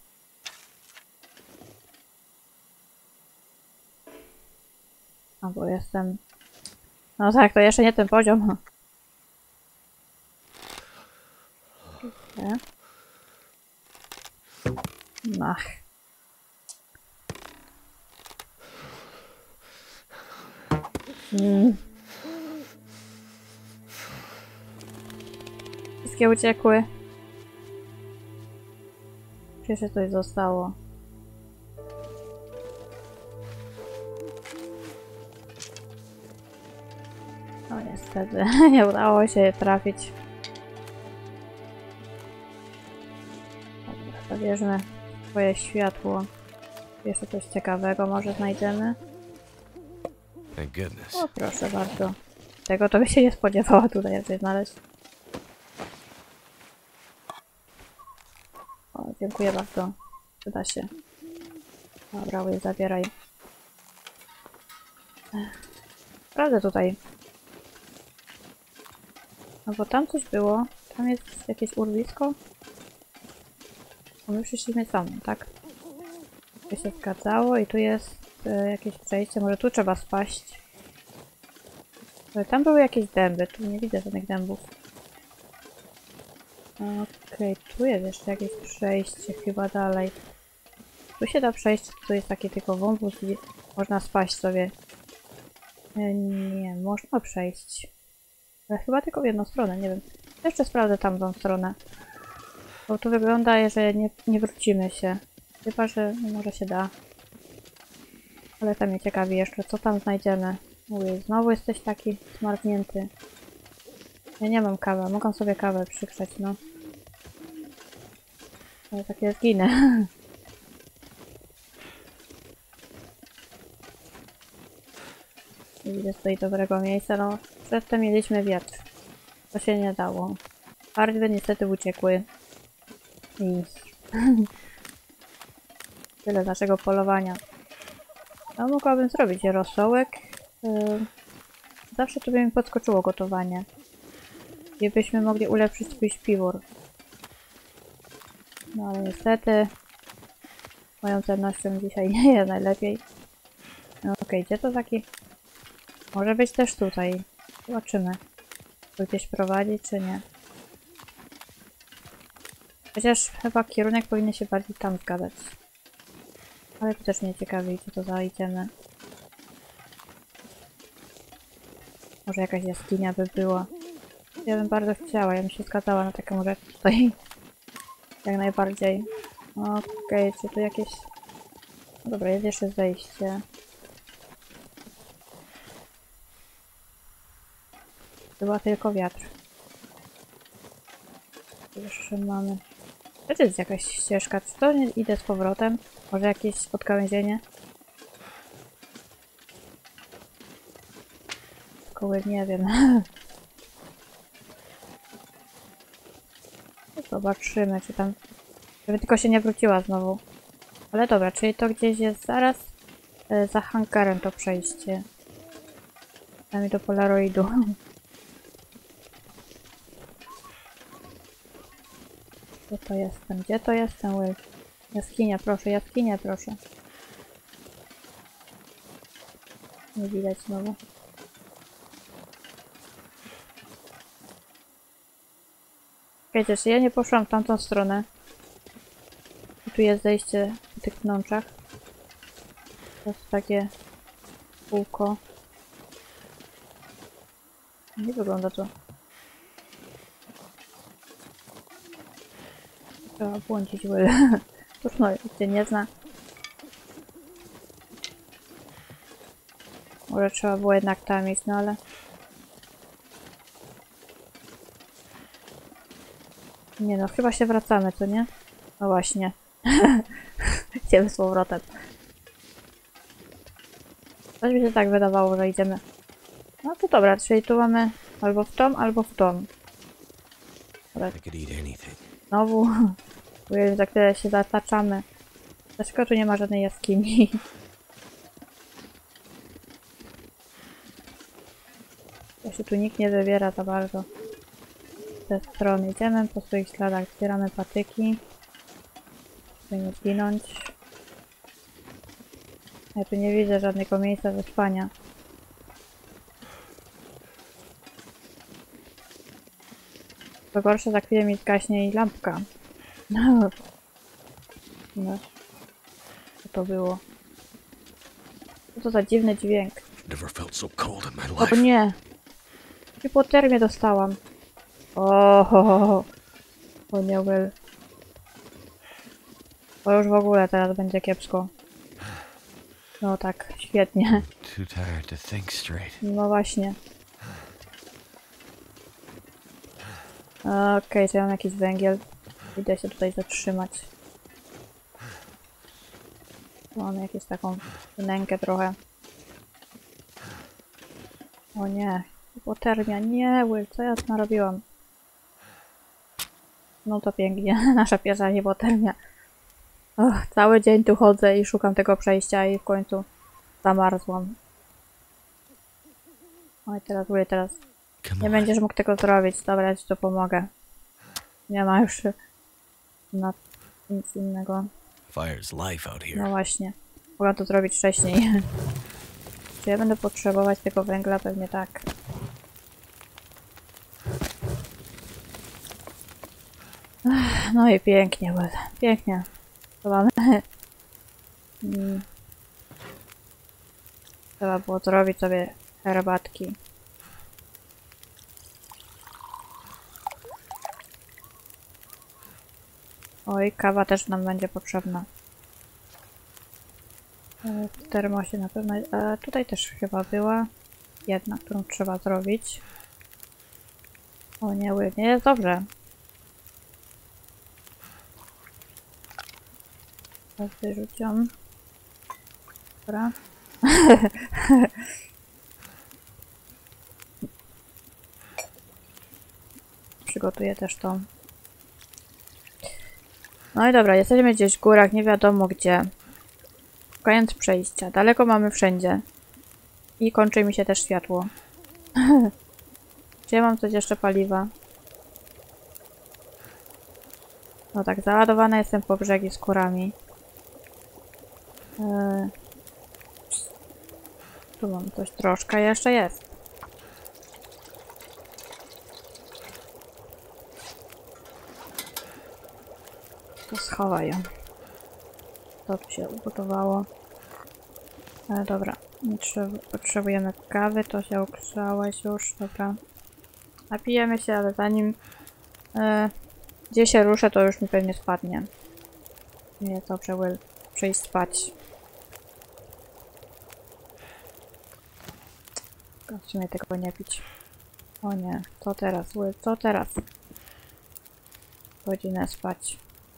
A bo jestem... No tak, to jeszcze nie ten poziom. Okay. Ach. Mm. Wszystkie uciekły. Czy jeszcze coś zostało? No niestety, nie udało się je trafić. Dobra, zabierzmy swoje światło. Jeszcze coś ciekawego może znajdziemy. Thank goodness. O, proszę bardzo. Tego to by się nie spodziewała tutaj raczej znaleźć. O, dziękuję bardzo. Przyda się. Dobra, łyj, zabieraj. Sprawdzę tutaj. No bo tam coś było. Tam jest jakieś urwisko. Bo my przyszliśmy tam, tak? To się zgadzało i tu jest e, jakieś przejście. Może tu trzeba spaść. Ale tam były jakieś dęby. Tu nie widzę żadnych dębów. Okej, okay, tu jest jeszcze jakieś przejście chyba dalej. Tu się da przejść, tu jest taki tylko wąwóz i można spaść sobie. E, nie, można przejść. Ale chyba tylko w jedną stronę, nie wiem. Jeszcze sprawdzę tamtą stronę. Bo tu wygląda, że nie, nie wrócimy się. Chyba, że może się da. Ale tam mnie ciekawi jeszcze, co tam znajdziemy. Mówię, znowu jesteś taki smartnięty. Ja nie mam kawy, mogę sobie kawę przykrzeć, no. Ale takie zginę. Nie widzę tutaj dobrego miejsca, no. Przedtem mieliśmy wiatr. To się nie dało. Farby niestety uciekły. I tyle naszego polowania. No, mogłabym zrobić rosołek. Yy, zawsze tu by mi podskoczyło gotowanie. Gdybyśmy mogli ulepszyć swój śpiwór. No ale niestety moją cennością dzisiaj nie jest najlepiej. No okej, okay, gdzie to taki? Może być też tutaj. Zobaczymy. Tu gdzieś prowadzi, czy nie. Chociaż chyba kierunek powinien się bardziej tam zgadzać. Ale to też mnie ciekawi, co to za itemy. Może jakaś jaskinia by była. Ja bym bardzo chciała, ja bym się zgadzała na taką rzecz tutaj. Jak najbardziej. Okej, okay, czy tu jakieś... No dobra, jest jeszcze zejście. Chyba tylko wiatr. Tu jeszcze mamy... To jest jakaś ścieżka, czy to nie idę z powrotem? Może jakieś podkałęzienie? Koły nie wiem. Zobaczymy, czy tam... Żeby tylko się nie wróciła znowu. Ale dobra, czyli to gdzieś jest zaraz e, za hangarem to przejście. Przynajmniej do Polaroidu. Gdzie to jestem? Gdzie to jestem? Will? Jaskinia, proszę, jaskinia, proszę. Nie widać znowu. Wiecie, czy ja nie poszłam w tamtą stronę. I tu jest zejście w tych pnączach. To jest takie kółko. Nie wygląda to. Trzeba błądzić, Will. Cóż no, jak cię nie zna. Może trzeba było jednak tam iść, no ale... Nie no, chyba się wracamy, co nie? No właśnie. Idziemy z powrotem. Coś mi się tak wydawało, że idziemy. No to dobra, czyli tu mamy albo w tom, albo w tom. Dobra. Znowu. Mówię, za które się zataczamy. Dlaczego tu nie ma żadnej jaskini? Ja się tu nikt nie wybiera za bardzo. Z tej strony idziemy po swoich śladach, zbieramy patyki. Żeby nie zginąć. Ja tu nie widzę żadnego miejsca do spania. Co gorsze, za chwilę mi zgaśnie i lampka. No. No. Co to było? Co to za dziwny dźwięk? Never felt so cold in my O life. nie! Hipotermię dostałam. O, ho, ho, ho. O nie, Will. To już w ogóle teraz będzie kiepsko. No tak, świetnie. Too tired to think straight. No właśnie. Okej, okay, to ja mam jakiś węgiel. Idę się tutaj zatrzymać. Mam jakąś taką wnękę trochę. O nie, hipotermia, nie, Will, co ja tu narobiłam? No to pięknie, nasza pierwsza hipotermia. Och, cały dzień tu chodzę i szukam tego przejścia i w końcu zamarzłam. Oj, teraz Will, teraz Come nie on. będziesz mógł tego zrobić. Dobra, ja ci to pomogę. Nie ma już na nic innego. Fire's life out No here. właśnie. Mogę to zrobić wcześniej. Czy ja będę potrzebować tego węgla? Pewnie tak. Ech, no i pięknie, Will. Pięknie. To mamy. Mm. Trzeba było zrobić sobie herbatki. Oj, kawa też nam będzie potrzebna. E, W termosie na pewno. E, tutaj też chyba była jedna, którą trzeba zrobić. O nie, Will, nie jest dobrze. Teraz wyrzuciłam. Dobra. Przygotuję też to. No i dobra, jesteśmy gdzieś w górach, nie wiadomo gdzie. Szukając przejścia. Daleko mamy wszędzie. I kończy mi się też światło. Czy ja mam coś jeszcze paliwa? No tak, załadowana jestem po brzegi z kurami. Eee... Tu mam coś troszkę, jeszcze jest. To schowaj ją. To tu się ugotowało. E, dobra, nie trzeba, potrzebujemy kawy, to się ogrzałeś już, dobra. Napijemy się, ale zanim e, gdzie się ruszę, to już mi pewnie spadnie. Nie, dobrze, Will, przyjść spać. W sumie tego nie pić. O nie, co teraz, Will, co teraz? Godzinę spać.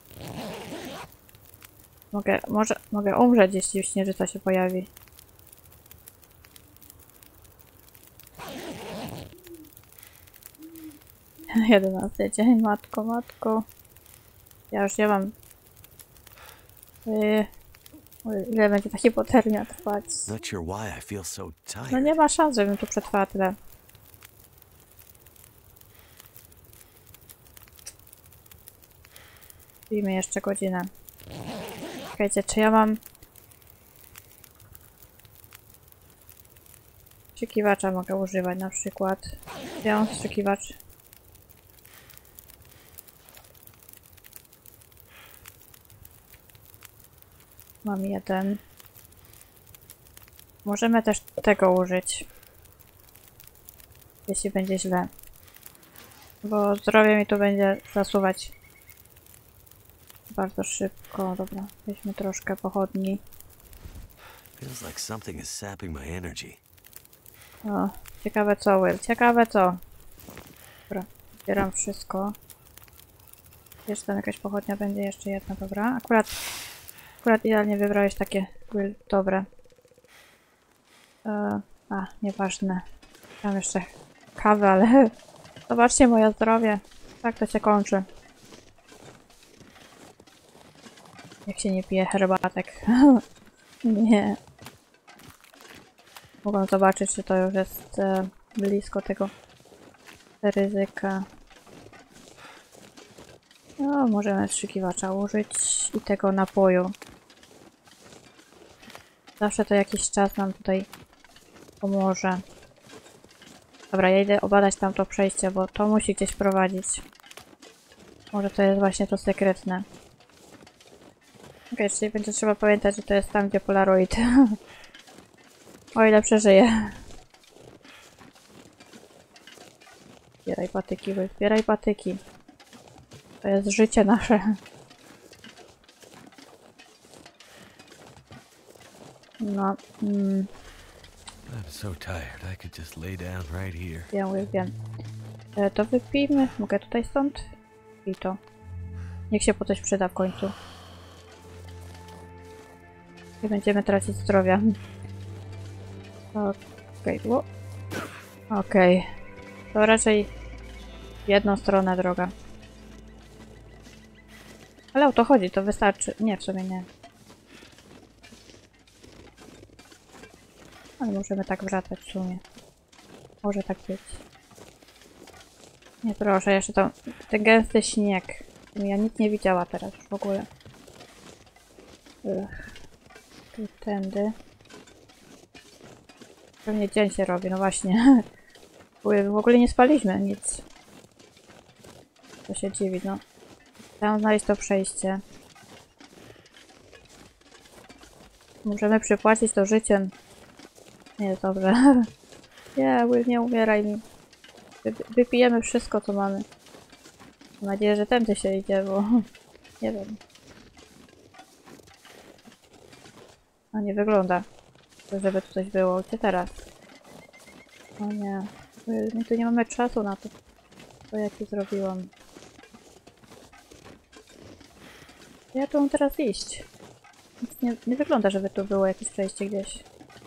Mogę, może, mogę umrzeć, jeśli śnieżyca się pojawi. Jedenasty dzień, matko, matko. Ja już nie mam... Yy, ile będzie ta hipotermia trwać? Not sure why I feel so No tired. nie ma szans, żebym tu przetrwała tyle. Pijmy jeszcze godzinę. Czekajcie, czy ja mam... Wstrzykiwacza mogę używać na przykład. Ja mam wstrzykiwacz. Mam jeden. Możemy też tego użyć. Jeśli będzie źle. Bo zdrowie mi tu będzie zasuwać bardzo szybko. Dobra, weźmy troszkę pochodni. Feels like something is sapping my energy. O, ciekawe co, Will, ciekawe co. Dobra, zbieram wszystko. Jeszcze tam jakaś pochodnia będzie, jeszcze jedna, dobra. Akurat, akurat idealnie wybrałeś takie, Will, dobre. E, a, nieważne. Mam jeszcze kawę, ale zobaczcie moje zdrowie. Tak to się kończy. Jak się nie pije herbatek. Nie. Mogą zobaczyć, czy to już jest e, blisko tego ryzyka. No, możemy wstrzykiwacza użyć i tego napoju. Zawsze to jakiś czas nam tutaj pomoże. Dobra, ja idę obadać tamto przejście, bo to musi gdzieś prowadzić. Może to jest właśnie to sekretne. Okej, czyli będzie trzeba pamiętać, że to jest tam, gdzie Polaroid. O ile przeżyje. Zbieraj patyki, wy, zbieraj patyki. To jest życie nasze. No, mm, I'm so tired. I could just lay down right here. wiem, wiem. E, to wypijmy. Mogę tutaj stąd? I to. Niech się po coś przyda w końcu. Nie będziemy tracić zdrowia. Okej, okay. Okej. Okay. To raczej w jedną stronę droga. Ale o to chodzi, to wystarczy. Nie, w sumie nie. Ale możemy tak wracać w sumie. Może tak być. Nie, proszę, jeszcze to... Ten gęsty śnieg. Ja nic nie widziała teraz w ogóle. Ugh. Tu tędy. Pewnie dzień się robi, no właśnie. W ogóle nie spaliśmy nic. To się dziwi, no. Chciałam znaleźć to przejście. Możemy przypłacić to życiem. Nie jest dobrze. Nie, Will, nie umieraj mi. Wy wypijemy wszystko, co mamy. Mam nadzieję, że tędy się idzie, bo... nie wiem. No nie wygląda, żeby tu coś było. Gdzie teraz? O nie. My tu nie mamy czasu na to, co ja tu zrobiłam. Ja tu mam teraz iść. Nic nie, nie wygląda, żeby tu było jakieś przejście gdzieś.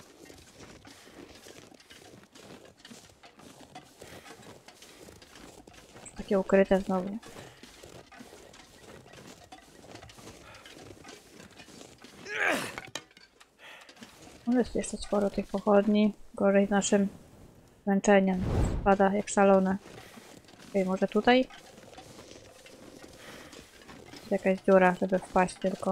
Takie ukryte znowu. No jest jeszcze sporo tych pochodni. Gorzej z naszym zmęczeniem. Spada jak szalone. Okej, może tutaj? Jest jakaś dziura, żeby wpaść tylko.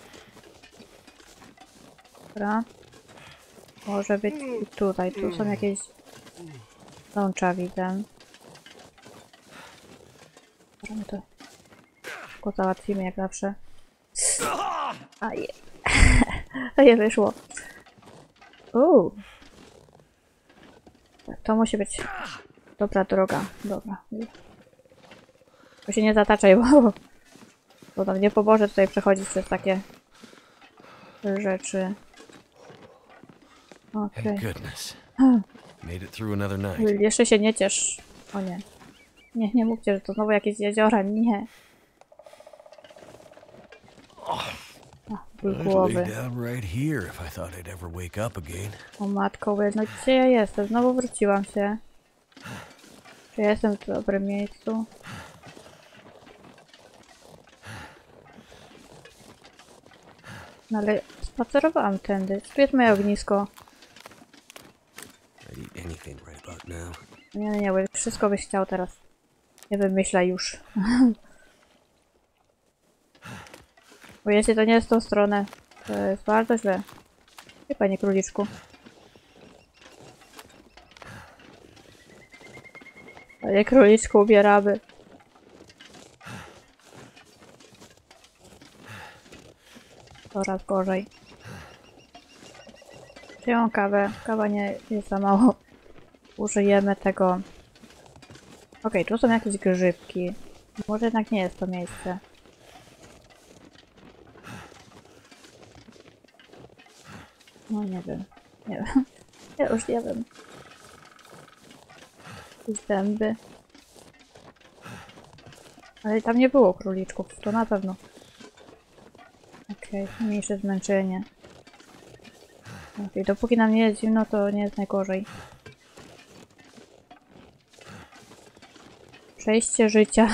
Dobra. Może być i tutaj. Tu są jakieś łącza, widzę. Dobra, my to tylko załatwimy jak zawsze. A je. A je wyszło. Uuu. Tak, to musi być dobra droga. Dobra. To się nie zataczaj, bo, bo tam nie pomoże tutaj przechodzić przez takie rzeczy. Okej. Okay. Jeszcze się nie ciesz. O nie. Nie, nie mówcie, że to znowu jakieś jeziora. Nie. Ból głowy. O matko, no gdzie ja jestem? Znowu wróciłam się. Czy ja jestem w dobrym miejscu? No ale spacerowałam tędy. Tu jest moje ognisko. Nie, nie, nie, wszystko byś chciał teraz. Nie wymyślaj już. Bo jeśli to nie jest w tą stronę, to jest bardzo źle. I panie króliczku. Panie króliczku, ubieramy. Coraz gorzej. Przyjąłem kawę. Kawa nie jest za mało. Użyjemy tego. Okej, okay, tu są jakieś grzybki. Może jednak nie jest to miejsce. No nie wiem. Nie wiem. Ja już nie wiem. Jakieś zęby. Ale tam nie było króliczków, to na pewno. Okej, okay, mniejsze zmęczenie. Okay, dopóki nam nie jest zimno, to nie jest najgorzej. Przejście życia.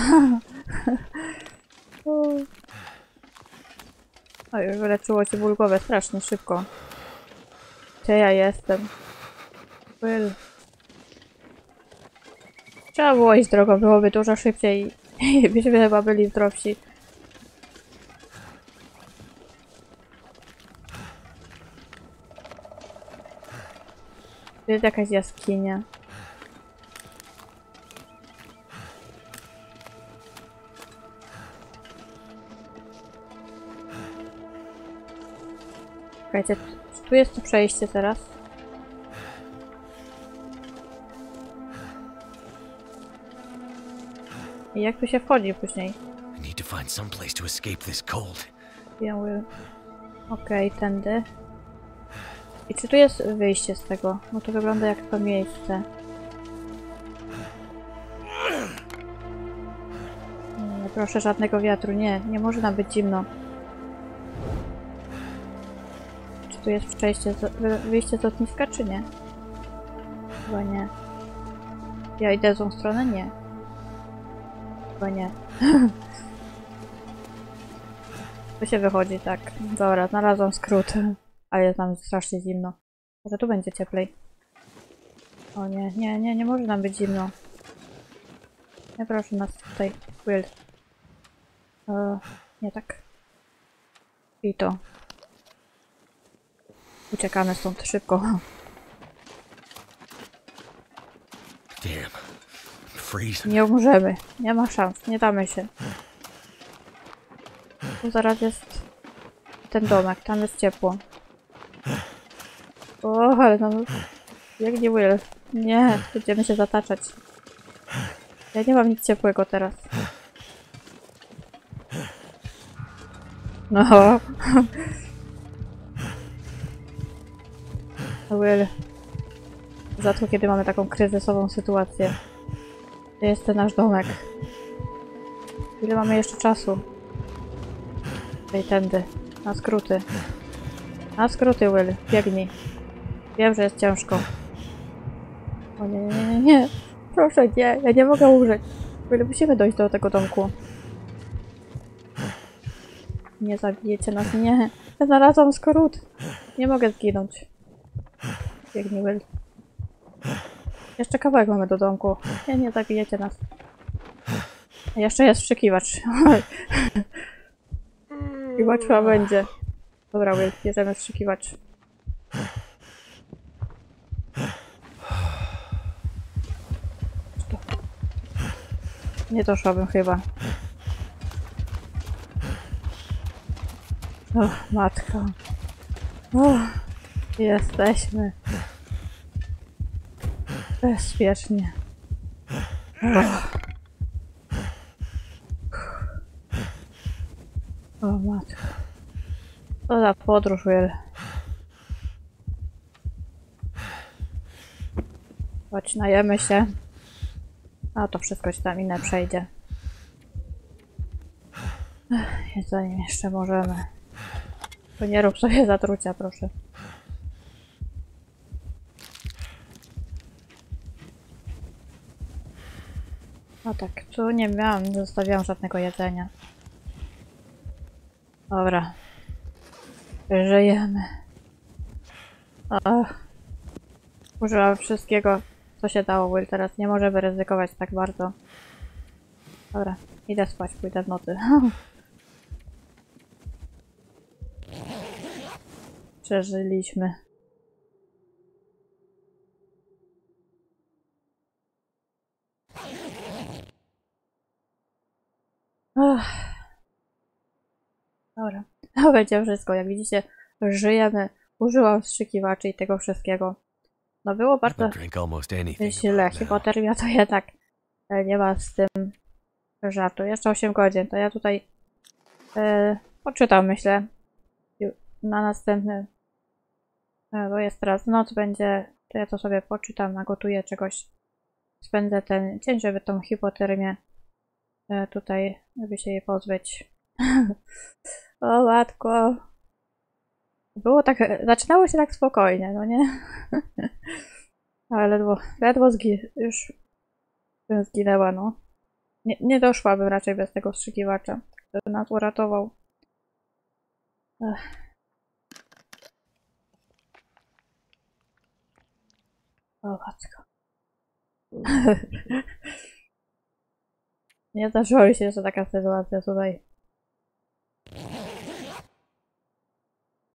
O, już wyleczyło cię ból głowy strasznie szybko. Gdzie ja jestem? Will. Trzeba było iść drogą, byłoby dużo szybciej i byśmy chyba byli zdrowsi. Tu jest jakaś jaskinia. Czekajcie, czy tu jest to przejście teraz? I jak tu się wchodzi później? I need to find some place to escape this cold. Biały. Okej, okay, tędy. I czy tu jest wyjście z tego? No to wygląda jak to miejsce. Nie, proszę, żadnego wiatru. Nie, nie może nam być zimno. Czy tu jest przejście, z, wyjście z lotniska, czy nie? Chyba nie. Ja idę w tą stronę? Nie. Chyba nie. Tu się wychodzi, tak. Dobra, znalazłam skrót. Ale jest nam strasznie zimno. Może tu będzie cieplej. O nie, nie, nie, nie może nam być zimno. Nie proszę nas tutaj. Will. E, nie tak. I to. Uciekamy stąd szybko. Damn. I'm freezing. Nie umrzemy. Nie ma szans. Nie damy się. Tu zaraz jest ten domek. Tam jest ciepło. O, ale no... Jak nie Will. Nie, będziemy się zataczać. Ja nie mam nic ciepłego teraz. No. Will. Rzadko kiedy mamy taką kryzysową sytuację. Gdzie jest ten nasz domek? Ile mamy jeszcze czasu? Tutaj tędy. Na skróty. Na skróty, Will. Biegnij. Wiem, że jest ciężko. O nie, nie, nie, nie. Proszę, nie. Ja nie mogę umrzeć. Will, musimy dojść do tego domku. Nie zabijecie nas, nie. Ja znalazłam skrót. Nie mogę zginąć. Biegnij, Will. Jeszcze kawałek mamy do domku. Nie, nie zabijecie nas. A jeszcze jest wstrzykiwacz. Wstrzykiwacz chyba będzie. Dobra, Will, bierzemy wstrzykiwacz. Nie doszłabym chyba. O, matka. O, jesteśmy. Bezpiecznie. O, o matka. To za podróż, Will. Chodź, najemy się. A to wszystko ci tam inne przejdzie. Zanim jeszcze możemy. To nie rób sobie zatrucia, proszę. No tak, tu nie miałam, nie zostawiałam żadnego jedzenia. Dobra. Żyjemy. Ach. Użyłam wszystkiego, co się dało, Will. Teraz nie możemy ryzykować tak bardzo. Dobra, idę spać, pójdę w nocy. Przeżyliśmy. Ach. Dobra, to będzie wszystko. Jak widzicie, żyjemy. Użyłam wstrzykiwaczy i tego wszystkiego. No było bardzo źle. Hipotermia to jednak nie ma z tym żartu. Jeszcze osiem godzin. To ja tutaj e, poczytam, myślę. Na następny. E, bo jest teraz noc, będzie. To ja to sobie poczytam, nagotuję czegoś. Spędzę ten dzień, żeby tą hipotermię e, tutaj, żeby się jej pozbyć. O matko. Było tak, zaczynało się tak spokojnie, no nie? Ale ledwo, ledwo zgi już zginęła, no. Nie, nie doszłabym raczej bez tego wstrzykiwacza, który nas uratował. Ech. O matko. Nie zdarzyła mi się jeszcze taka sytuacja tutaj.